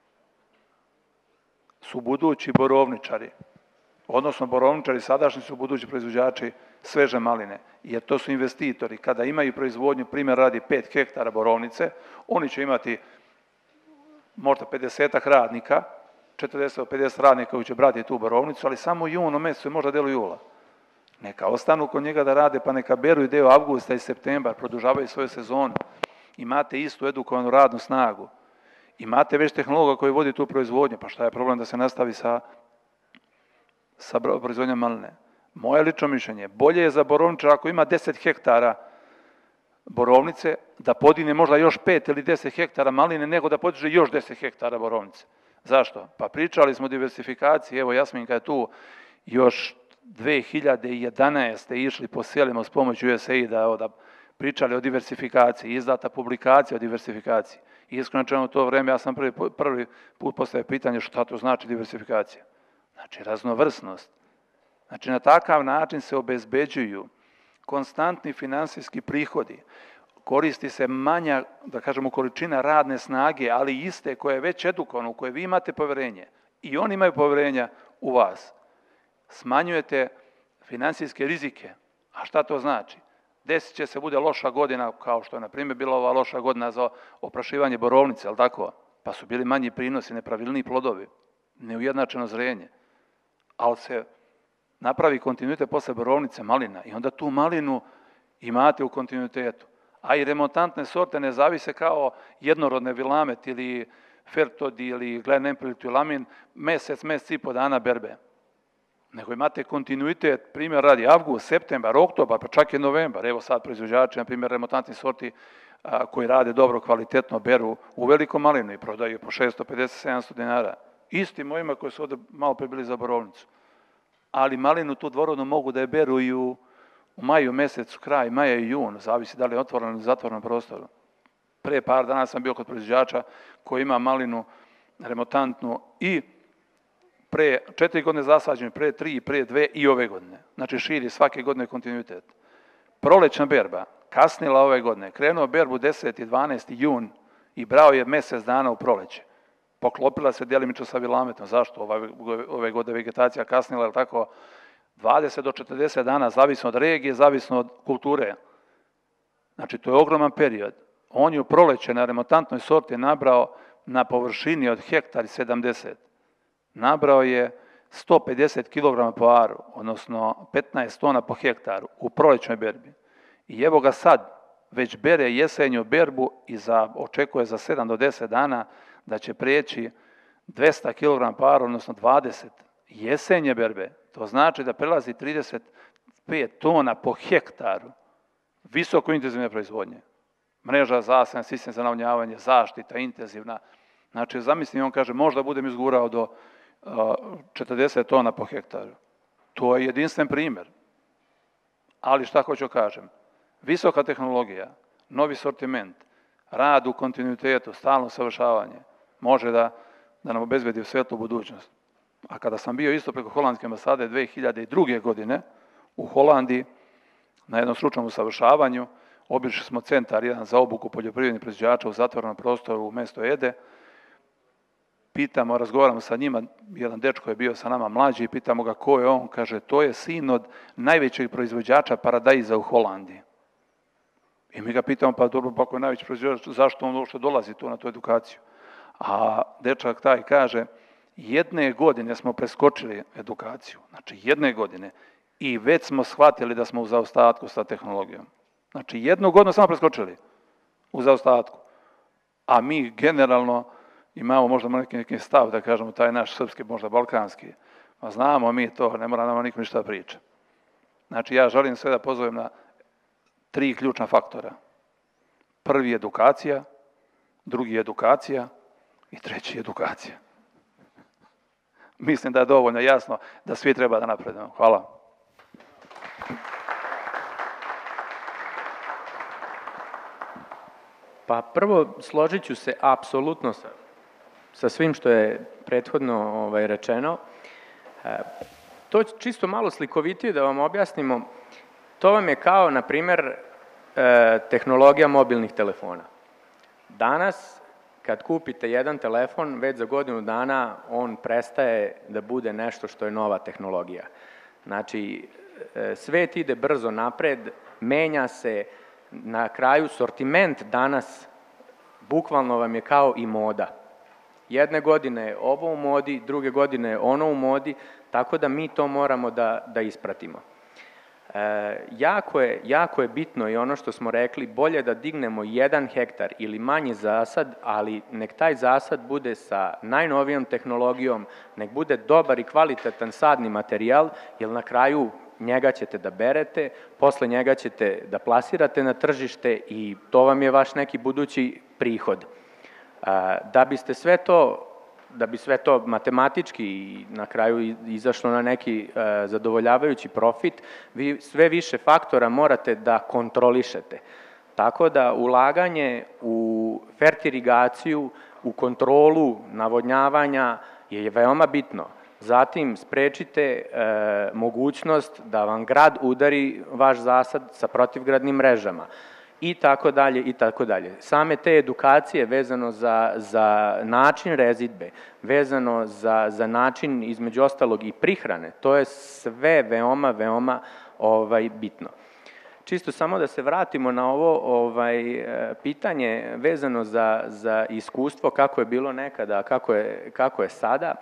su budući borovničari, odnosno borovničari sadašnji su budući proizvođači sveže maline, jer to su investitori. Kada imaju proizvodnju, primjer radi pet hektara borovnice, oni će imati možda pedesetak radnika, četrdeset do pedeset radnika koji će brati tu borovnicu, ali samo u junu mesecu i možda delu jula. Neka ostanu kod njega da rade, pa neka beru i deo avgusta i septembar, produžavaju svoju sezonu. Imate istu edukovanu radnu snagu. Imate već tehnologa koji vodi tu proizvodnju, pa šta je problem da se nastavi sa, sa proizvodnjom maline? Moje lično mišljenje, bolje je za borovničara ako ima deset hektara borovnice, da podigne možda još pet ili deset hektara maline, nego da podiže još deset hektara borovnice. Zašto? Pa pričali smo o diversifikaciji, evo Jasminka je tu, još dve hiljade jedanaeste. išli po selima s pomoću U S A I D-a, da pričali o diversifikaciji, izdata publikacija o diversifikaciji. Iskreno u to vreme ja sam prvi, prvi put postavio pitanje šta to znači diversifikacija. Znači raznovrsnost. Znači na takav način se obezbeđuju konstantni finansijski prihodi, koristi se manja, da kažemo, količina radne snage, ali iste, koje je već edukovano, u koje vi imate poverenje i oni imaju poverenja u vas. Smanjujete finansijske rizike. A šta to znači? Desit će se bude loša godina, kao što je, na primjer, bila ova loša godina za oprašivanje borovnice, ali tako? Pa su bili manji prinosi, nepravilniji plodovi, neujednačeno zrenje. Ali se napravi kontinuitet posle borovnice malina i onda tu malinu imate u kontinuitetu. A i remontantne sorte ne zavise kao jednorodne Vilamet ili Fertod ili Glen Empire ili Tulamin mesec, mesec i po dana berbe. Nego imate kontinuitet, primjer radi avgust, septembar, oktobar, pa čak i novembar. Evo sad proizvođači, na primjer, remontantni sorti a, koji rade dobro, kvalitetno, beru u velikom malinu i prodaju po šesto pedeset do sedamsto dinara. Isti mojima koji su ovde malo pre bili za borovnicu. Ali malinu tu dvorodnu mogu da je beru i u, u maju mesecu, kraj maja i jun, zavisi da li je otvoreno ili zatvoreno prostoru. Pre par dana sam bio kod proizvođača koji ima malinu remontantnu i pre četiri godine zasađene, pre tri, pre dve i ove godine. Znači širi svake godine kontinuitet. Prolećna berba, kasnila ove godine, krenuo berbu deseti, dvanaesti jun i brao je mesec dana u proleće. Poklopila se delimično sa Vilametom. Zašto? Ove, ove godine vegetacija kasnila, je tako, dvadeset do četrdeset dana, zavisno od regije, zavisno od kulture. Znači, to je ogroman period. On je u proleće na remontantnoj sorti nabrao na površini od hektar i sedamdeset. Nabrao je sto pedeset kilograma po aru, odnosno petnaest tona po hektaru u prolećnoj berbi. I evo ga sad, već bere jesenju berbu i za, očekuje za sedam do deset dana da će prijeći dvesta kilograma po aru, odnosno dvadeset. Jesenje berbe, to znači da prelazi trideset pet tona po hektaru visoko intenzivne proizvodnje. Mreža zasena, sistem za navodnjavanje, zaštita intenzivna. Znači, zamislim, on kaže, možda budem izgurao do četrdeset tona po hektaru. To je jedinstven primjer. Ali šta hoću kažem? Visoka tehnologija, novi sortiment, rad u kontinuitetu, stalno savršavanje, može da, da nam obezbedi svetlu budućnost. A kada sam bio isto preko holandske ambasade dve hiljade druge. godine u Holandiji na jednom stručnom usavršavanju, obišli smo centar jedan za obuku poljoprivrednih proizvođača u zatvorenom prostoru u mesto Ede. Pitamo, razgovaramo sa njima, jedan dečko je bio sa nama mlađi i pitamo ga ko je on, kaže to je sin od najvećeg proizvođača paradajza u Holandiji. I mi ga pitamo, pa dobro, pa ako je najveći proizvođač, zašto on uopšte dolazi tu na tu edukaciju? A dečak taj kaže, jedne godine smo preskočili edukaciju, znači jedne godine, i već smo shvatili da smo u zaostatku sa tehnologijom. Znači jednu godinu samo preskočili u zaostatku, a mi generalno imamo možda neki, neki stav, da kažemo, taj naš srpski, možda balkanski, a znamo mi to, ne mora nama niko ništa priča. Znači ja želim sve da pozovem na tri ključna faktora. Prvi je edukacija, drugi je edukacija i treći je edukacija. Mislim da je dovoljno jasno da svi treba da napredujemo. Hvala. Pa prvo, složit ću se apsolutno sa, sa svim što je prethodno ovaj, rečeno. E, to čisto malo slikovitije da vam objasnimo, to vam je kao, na primer, e, tehnologija mobilnih telefona. Danas, kad kupite jedan telefon, već za godinu dana on prestaje da bude nešto što je nova tehnologija. Znači, e, svet ide brzo napred, menja se, na kraju sortiment danas bukvalno vam je kao i moda. Jedne godine je ovo u modi, druge godine je ono u modi, tako da mi to moramo da, da ispratimo. E, jako je, jako je bitno i ono što smo rekli, bolje da dignemo jedan hektar ili manji zasad, ali nek taj zasad bude sa najnovijom tehnologijom, nek bude dobar i kvalitetan sadni materijal, jer na kraju njega ćete da berete, posle njega ćete da plasirate na tržište i to vam je vaš neki budući prihod. Da biste sve to, da bi sve to matematički i na kraju izašlo na neki zadovoljavajući profit, vi sve više faktora morate da kontrolišete. Tako da ulaganje u fertirigaciju, u kontrolu navodnjavanja je veoma bitno. Zatim sprečite e, mogućnost da vam grad udari vaš zasad sa protivgradnim mrežama i tako dalje i tako dalje. Same te edukacije vezano za, za način rezidbe, vezano za, za način između ostalog i prihrane, to je sve veoma, veoma ovaj, bitno. Čisto samo da se vratimo na ovo ovaj, pitanje vezano za, za iskustvo kako je bilo nekada, kako je, kako je sada.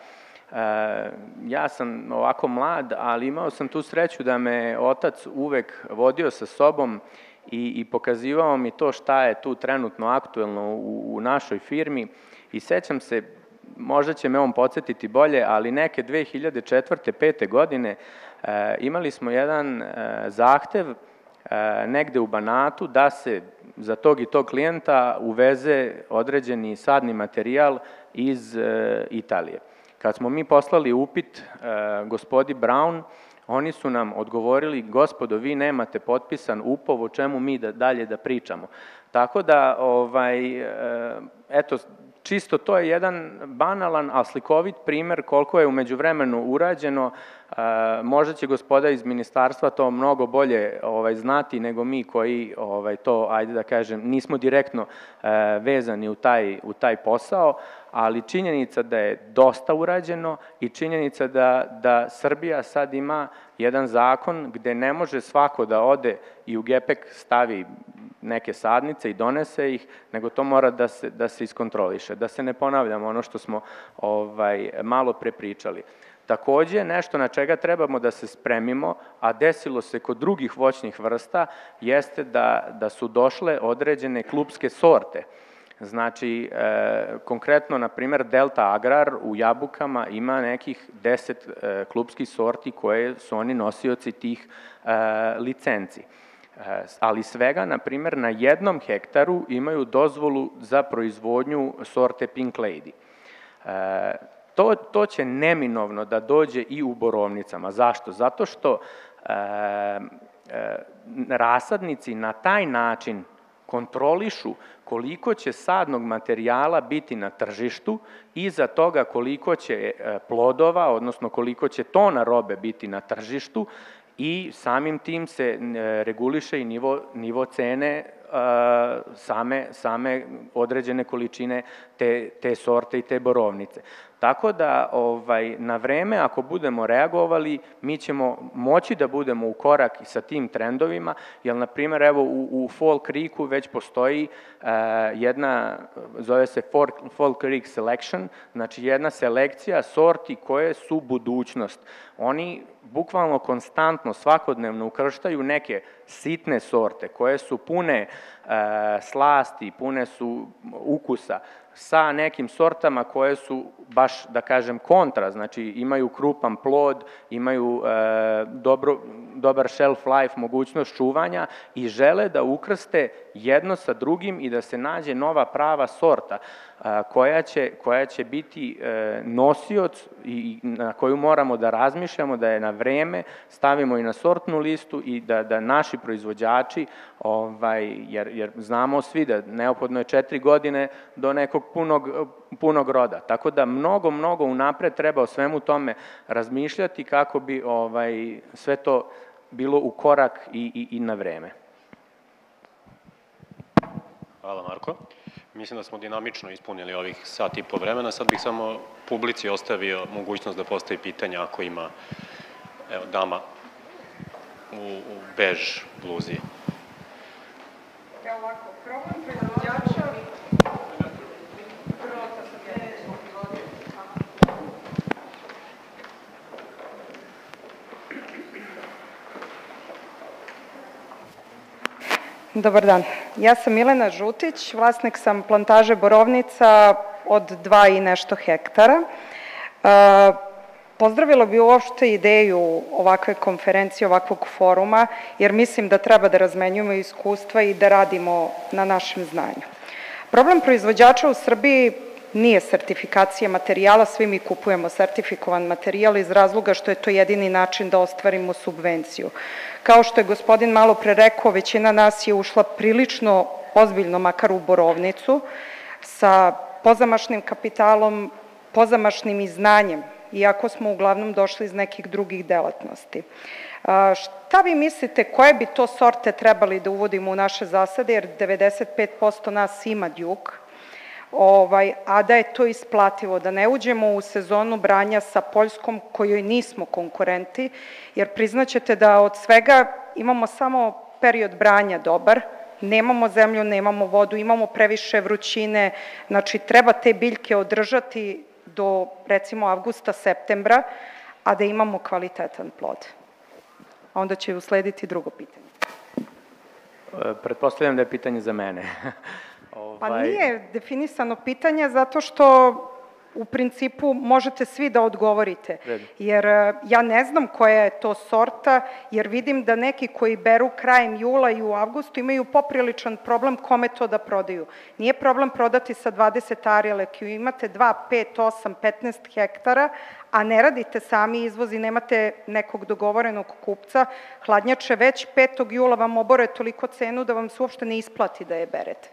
Ja sam ovako mlad, ali imao sam tu sreću da me otac uvek vodio sa sobom i, i pokazivao mi to šta je tu trenutno aktuelno u, u našoj firmi i sećam se, možda će me on podsjetiti bolje, ali neke dve hiljade četvrte pete godine e, imali smo jedan e, zahtev e, negde u Banatu da se za tog i tog klijenta uveze određeni sadni materijal iz e, Italije. Kad smo mi poslali upit e, gospodi Brown, oni su nam odgovorili, gospodo, vi nemate potpisan U P O V, o čemu mi da, dalje da pričamo. Tako da, ovaj, e, eto, čisto to je jedan banalan, a slikovit primer koliko je umeđu vremenu urađeno. E, možda će gospoda iz ministarstva to mnogo bolje ovaj, znati nego mi koji ovaj, to, ajde da kažem, nismo direktno e, vezani u taj, u taj posao, ali činjenica da je dosta urađeno i činjenica da, da Srbija sad ima jedan zakon gde ne može svako da ode i u gepek stavi neke sadnice i donese ih, nego to mora da se, da se iskontroliše, da se ne ponavljamo ono što smo ovaj, malo prepričali. Takođe, nešto na čega trebamo da se spremimo, a desilo se kod drugih voćnih vrsta, jeste da, da su došle određene klupske sorte. Znači, e, konkretno, na primer, Delta Agrar u jabukama ima nekih deset e, klupskih sorti koje su oni nosioci tih e, licenci. E, ali svega, na primer, na jednom hektaru imaju dozvolu za proizvodnju sorte Pink Lady. E, to, to će neminovno da dođe i u borovnicama. Zašto? Zato što e, e, rasadnici na taj način kontrolišu koliko će sadnog materijala biti na tržištu, iza toga koliko će plodova, odnosno koliko će tona robe biti na tržištu i samim tim se reguliše i nivo, nivo cene same, same određene količine te, te sorte i te borovnice. Tako da ovaj, na vreme, ako budemo reagovali, mi ćemo moći da budemo u korak sa tim trendovima, jer, na primjer, evo u, u Fall Creeku već postoji uh, jedna, zove se Fall Creek Selection, znači jedna selekcija sorti koje su budućnost. Oni bukvalno konstantno, svakodnevno ukrštaju neke sitne sorte koje su pune uh, slasti, pune su ukusa, sa nekim sortama koje su baš, da kažem, kontra, znači imaju krupan plod, imaju e, dobro, dobar shelf life, mogućnost čuvanja i žele da ukrste jedno sa drugim i da se nađe nova prava sorta. koja će, koja će biti nosioc i na koju moramo da razmišljamo, da je na vreme stavimo i na sortnu listu i da, da naši proizvođači, ovaj, jer, jer znamo svi da neophodno je četiri godine do nekog punog, punog roda. Tako da mnogo, mnogo unapred treba o svemu tome razmišljati kako bi ovaj, sve to bilo u korak i, i, i na vreme. Hvala, Marko. Mislim da smo dinamično ispunili ovih sat i po vremena. Sad bih samo publici ostavio mogućnost da postavi pitanja ako ima, evo, dama u, u bež bluzi. Evo ovako, problem proizvođača... Dobar dan. Ja sam Milena Žutić, vlasnik sam plantaže borovnica od dva i nešto hektara. Pozdravila bi uopšte ideju ovakve konferencije, ovakvog foruma, jer mislim da treba da razmenjujemo iskustva i da radimo na našem znanju. Problem proizvođača u Srbiji nije sertifikacija materijala, svi mi kupujemo sertifikovan materijal iz razloga što je to jedini način da ostvarimo subvenciju. Kao što je gospodin malo pre rekao, većina nas je ušla prilično ozbiljno, makar u borovnicu, sa pozamašnim kapitalom, pozamašnim i znanjem, iako smo uglavnom došli iz nekih drugih delatnosti. Šta vi mislite, koje bi to sorte trebali da uvodimo u naše zasade, jer devedeset pet posto nas ima djuk, Ovaj, a da je to isplativo, da ne uđemo u sezonu branja sa Poljskom kojoj nismo konkurenti, jer priznaćete da od svega imamo samo period branja dobar, nemamo zemlju, nemamo vodu, imamo previše vrućine, znači treba te biljke održati do recimo avgusta, septembra, a da imamo kvalitetan plod. A onda će uslediti drugo pitanje. Pretpostavljam da je pitanje za mene. Pa nije definisano pitanje zato što u principu možete svi da odgovorite, jer ja ne znam koja je to sorta, jer vidim da neki koji beru krajem jula i u avgustu imaju popriličan problem kome to da prodaju. Nije problem prodati sa dvadeset ari, ali ako imate dva, pet, osam, petnaest hektara, a ne radite sami izvoz i nemate nekog dogovorenog kupca, hladnjače već petog jula vam obore toliko cenu da vam se uopšte ne isplati da je berete.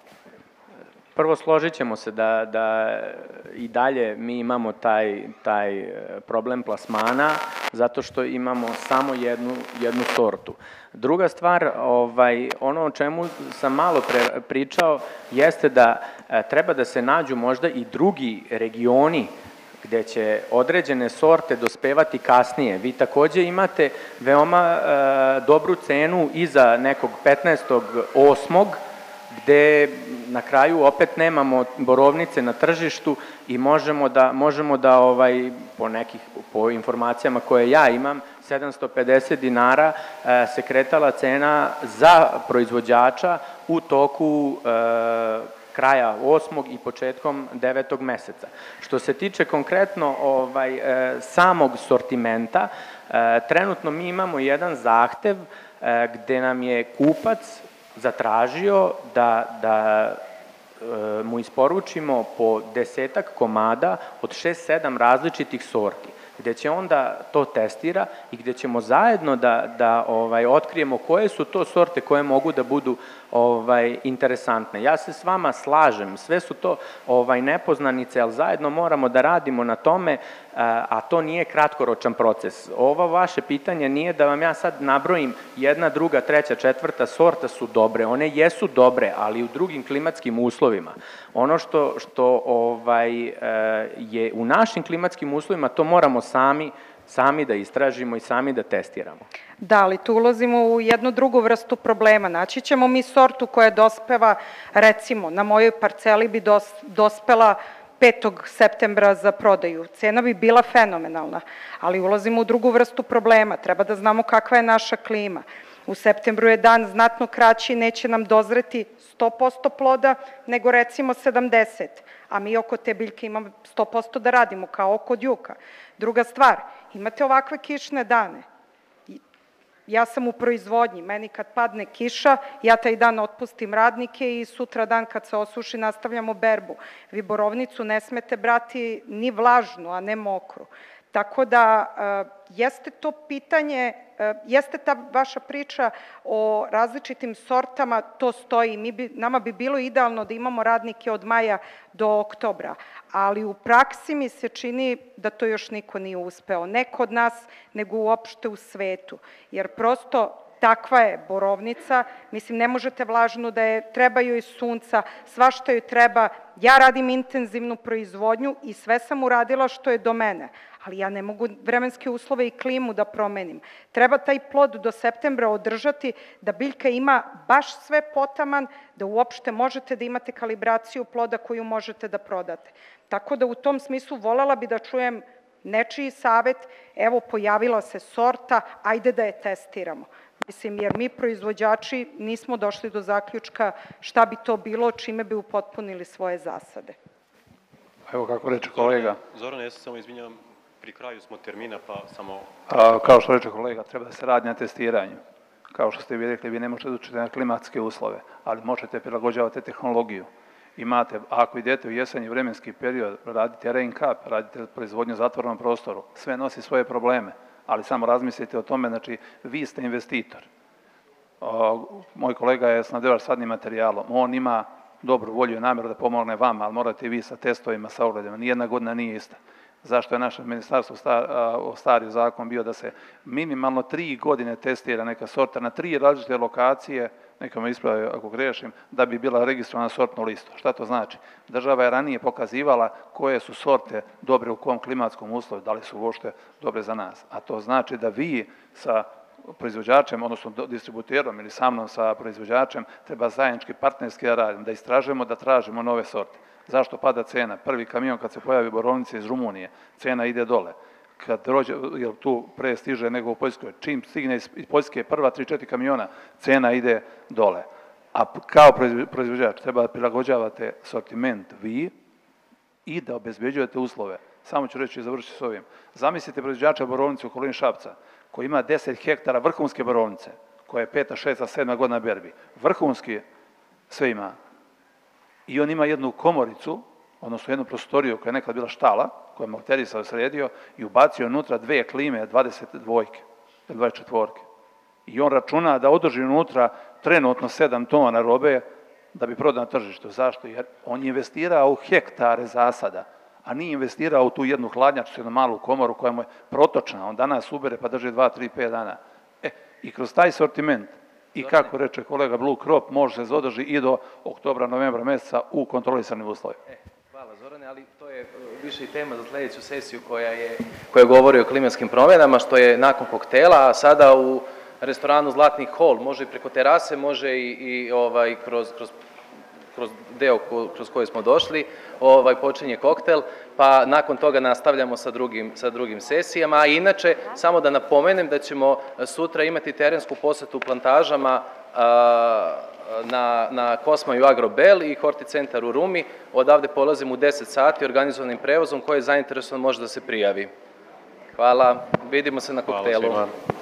Prvo, složit ćemo se da, da i dalje mi imamo taj, taj problem plasmana zato što imamo samo jednu, jednu sortu. Druga stvar, ovaj, ono o čemu sam malo pre pričao, jeste da e, treba da se nađu možda i drugi regioni gde će određene sorte dospevati kasnije. Vi takođe imate veoma e, dobru cenu iza nekog petnaestog osmog gde na kraju opet nemamo borovnice na tržištu i možemo da, možemo da ovaj, po nekih, po informacijama koje ja imam, sedamsto pedeset dinara e, se kretala cena za proizvođača u toku e, kraja osmog i početkom devetog meseca. Što se tiče konkretno ovaj, e, samog sortimenta, e, trenutno mi imamo jedan zahtev e, gde nam je kupac zatražio da, da e, mu isporučimo po desetak komada od šest sedam različitih sorti, gde će onda to testira i gde ćemo zajedno da, da ovaj, otkrijemo koje su to sorte koje mogu da budu ovaj, interesantne. Ja se s vama slažem, sve su to ovaj, nepoznanice, ali zajedno moramo da radimo na tome, a to nije kratkoročan proces. Ovo vaše pitanje nije da vam ja sad nabrojim jedna, druga, treća, četvrta sorta su dobre, one jesu dobre, ali u drugim klimatskim uslovima. Ono što, što ovaj, je u našim klimatskim uslovima, to moramo sami sami da istražimo i sami da testiramo. Da, ali tu ulazimo u jednu drugu vrstu problema. Naći ćemo mi sortu koja dospeva, recimo, na mojoj parceli bi dos, dospela petog septembra za prodaju. Cena bi bila fenomenalna, ali ulazimo u drugu vrstu problema. Treba da znamo kakva je naša klima. U septembru je dan znatno kraći, neće nam dozreti sto posto ploda, nego recimo sedamdeset, a mi oko te biljke imamo sto posto da radimo, kao oko djuka. Druga stvar, imate ovakve kišne dane. ja sam u proizvodnji, meni kad padne kiša, ja taj dan otpustim radnike i sutra dan kad se osuši nastavljamo berbu. Vi borovnicu ne smete brati ni vlažnu, a ne mokru. Tako da jeste to pitanje, jeste ta vaša priča o različitim sortama, to stoji. Mi bi, nama bi bilo idealno da imamo radnike od maja do oktobra, ali u praksi mi se čini da to još niko nije uspeo. Ne kod nas, nego uopšte u svetu. Jer prosto takva je borovnica, mislim ne možete vlažnu da je, treba joj sunca, svašta joj treba. Ja radim intenzivnu proizvodnju i sve sam uradila što je do mene, ali ja ne mogu vremenske uslove i klimu da promenim. Treba taj plod do septembra održati da biljka ima baš sve potaman, da uopšte možete da imate kalibraciju ploda koju možete da prodate. Tako da u tom smislu voljela bi da čujem nečiji savet, evo pojavila se sorta, ajde da je testiramo. Mislim, jer mi proizvođači nismo došli do zaključka šta bi to bilo, čime bi upotpunili svoje zasade. Evo kako reče kolega. Zoran, ja se samo izvinjavam, pri kraju smo termina, pa samo... A, kao što reče kolega, treba da se radi na testiranju. Kao što ste vi rekli, vi ne možete učiti na klimatske uslove, ali možete prilagođavati tehnologiju. Imate, ako idete u jesenji vremenski period, radite rain cap, radite proizvodnju u zatvorenom prostoru, sve nosi svoje probleme, ali samo razmislite o tome, znači, vi ste investitor. O, moj kolega je snabdevač sadnim materijalom, on ima dobru volju i namjeru da pomogne vama, ali morate i vi sa testovima, sa ogledima, nijedna godina nije ista. Zašto je naše ministarstvo star, stari zakon bio da se minimalno tri godine testira neka sorta na tri različite lokacije, neka me ispravi ako grešim, da bi bila registrovana sortnu listu. Šta to znači? Država je ranije pokazivala koje su sorte dobre u kom klimatskom uslovu, da li su uopšte dobre za nas. A to znači da vi sa proizvođačem, odnosno distributerom ili sa mnom sa proizvođačem, treba zajednički partnerski da radimo, da istražujemo, da tražimo nove sorte. Zašto pada cena? Prvi kamion kad se pojavi borovnice iz Rumunije, cena ide dole. Kad dođe, jer tu pre stiže nego u Poljskoj, čim stigne iz Poljske prva tri četiri kamiona, cena ide dole. A kao proizvođač treba da prilagođavate sortiment vi i da obezbeđujete uslove. Samo ću reći i završiti s ovim. Zamislite proizvođača borovnice u okolini Šapca, koji ima deset hektara vrhunske borovnice, koja je peta, šesta, sedma godina berbi. Vrhunski sve ima. I on ima jednu komoricu, odnosno jednu prostoriju koja je nekad bila štala, koja je malterisao sredio i ubacio unutra dve klime, dvadeset dvojke, dvadeset četvorke. I on računa da održi unutra trenutno sedam tona robe da bi prodao na tržištu. Zašto? Jer on je investirao u hektare zasada, a nije investirao u tu jednu hladnjaču, jednu malu komoru koja mu je protočna. On danas ubere pa drži dva, tri, pet dana. E, i kroz taj sortiment, i kako reče kolega Blue Crop, može se zadrži i do oktobra, novembra meseca u kontrolisanim uslovima. E, hvala Zorane, ali to je više i tema za sljedeću sesiju koja, je, koja govori o klimatskim promjenama, što je nakon koktela, a sada u restoranu Zlatni hol, može i preko terase, može i, i ovaj, kroz, kroz, kroz deo ko, kroz koji smo došli, ovaj, počinje koktel, pa nakon toga nastavljamo sa drugim, sa drugim sesijama. A inače, samo da napomenem da ćemo sutra imati terensku posetu plantažama a, na, na Kosmaju Agrobel i Horticentar u Rumi. Odavde polazimo u deset sati organizovanim prevozom, koji je zainteresovan može da se prijavi. Hvala, vidimo se na koktelu. Hvala svima.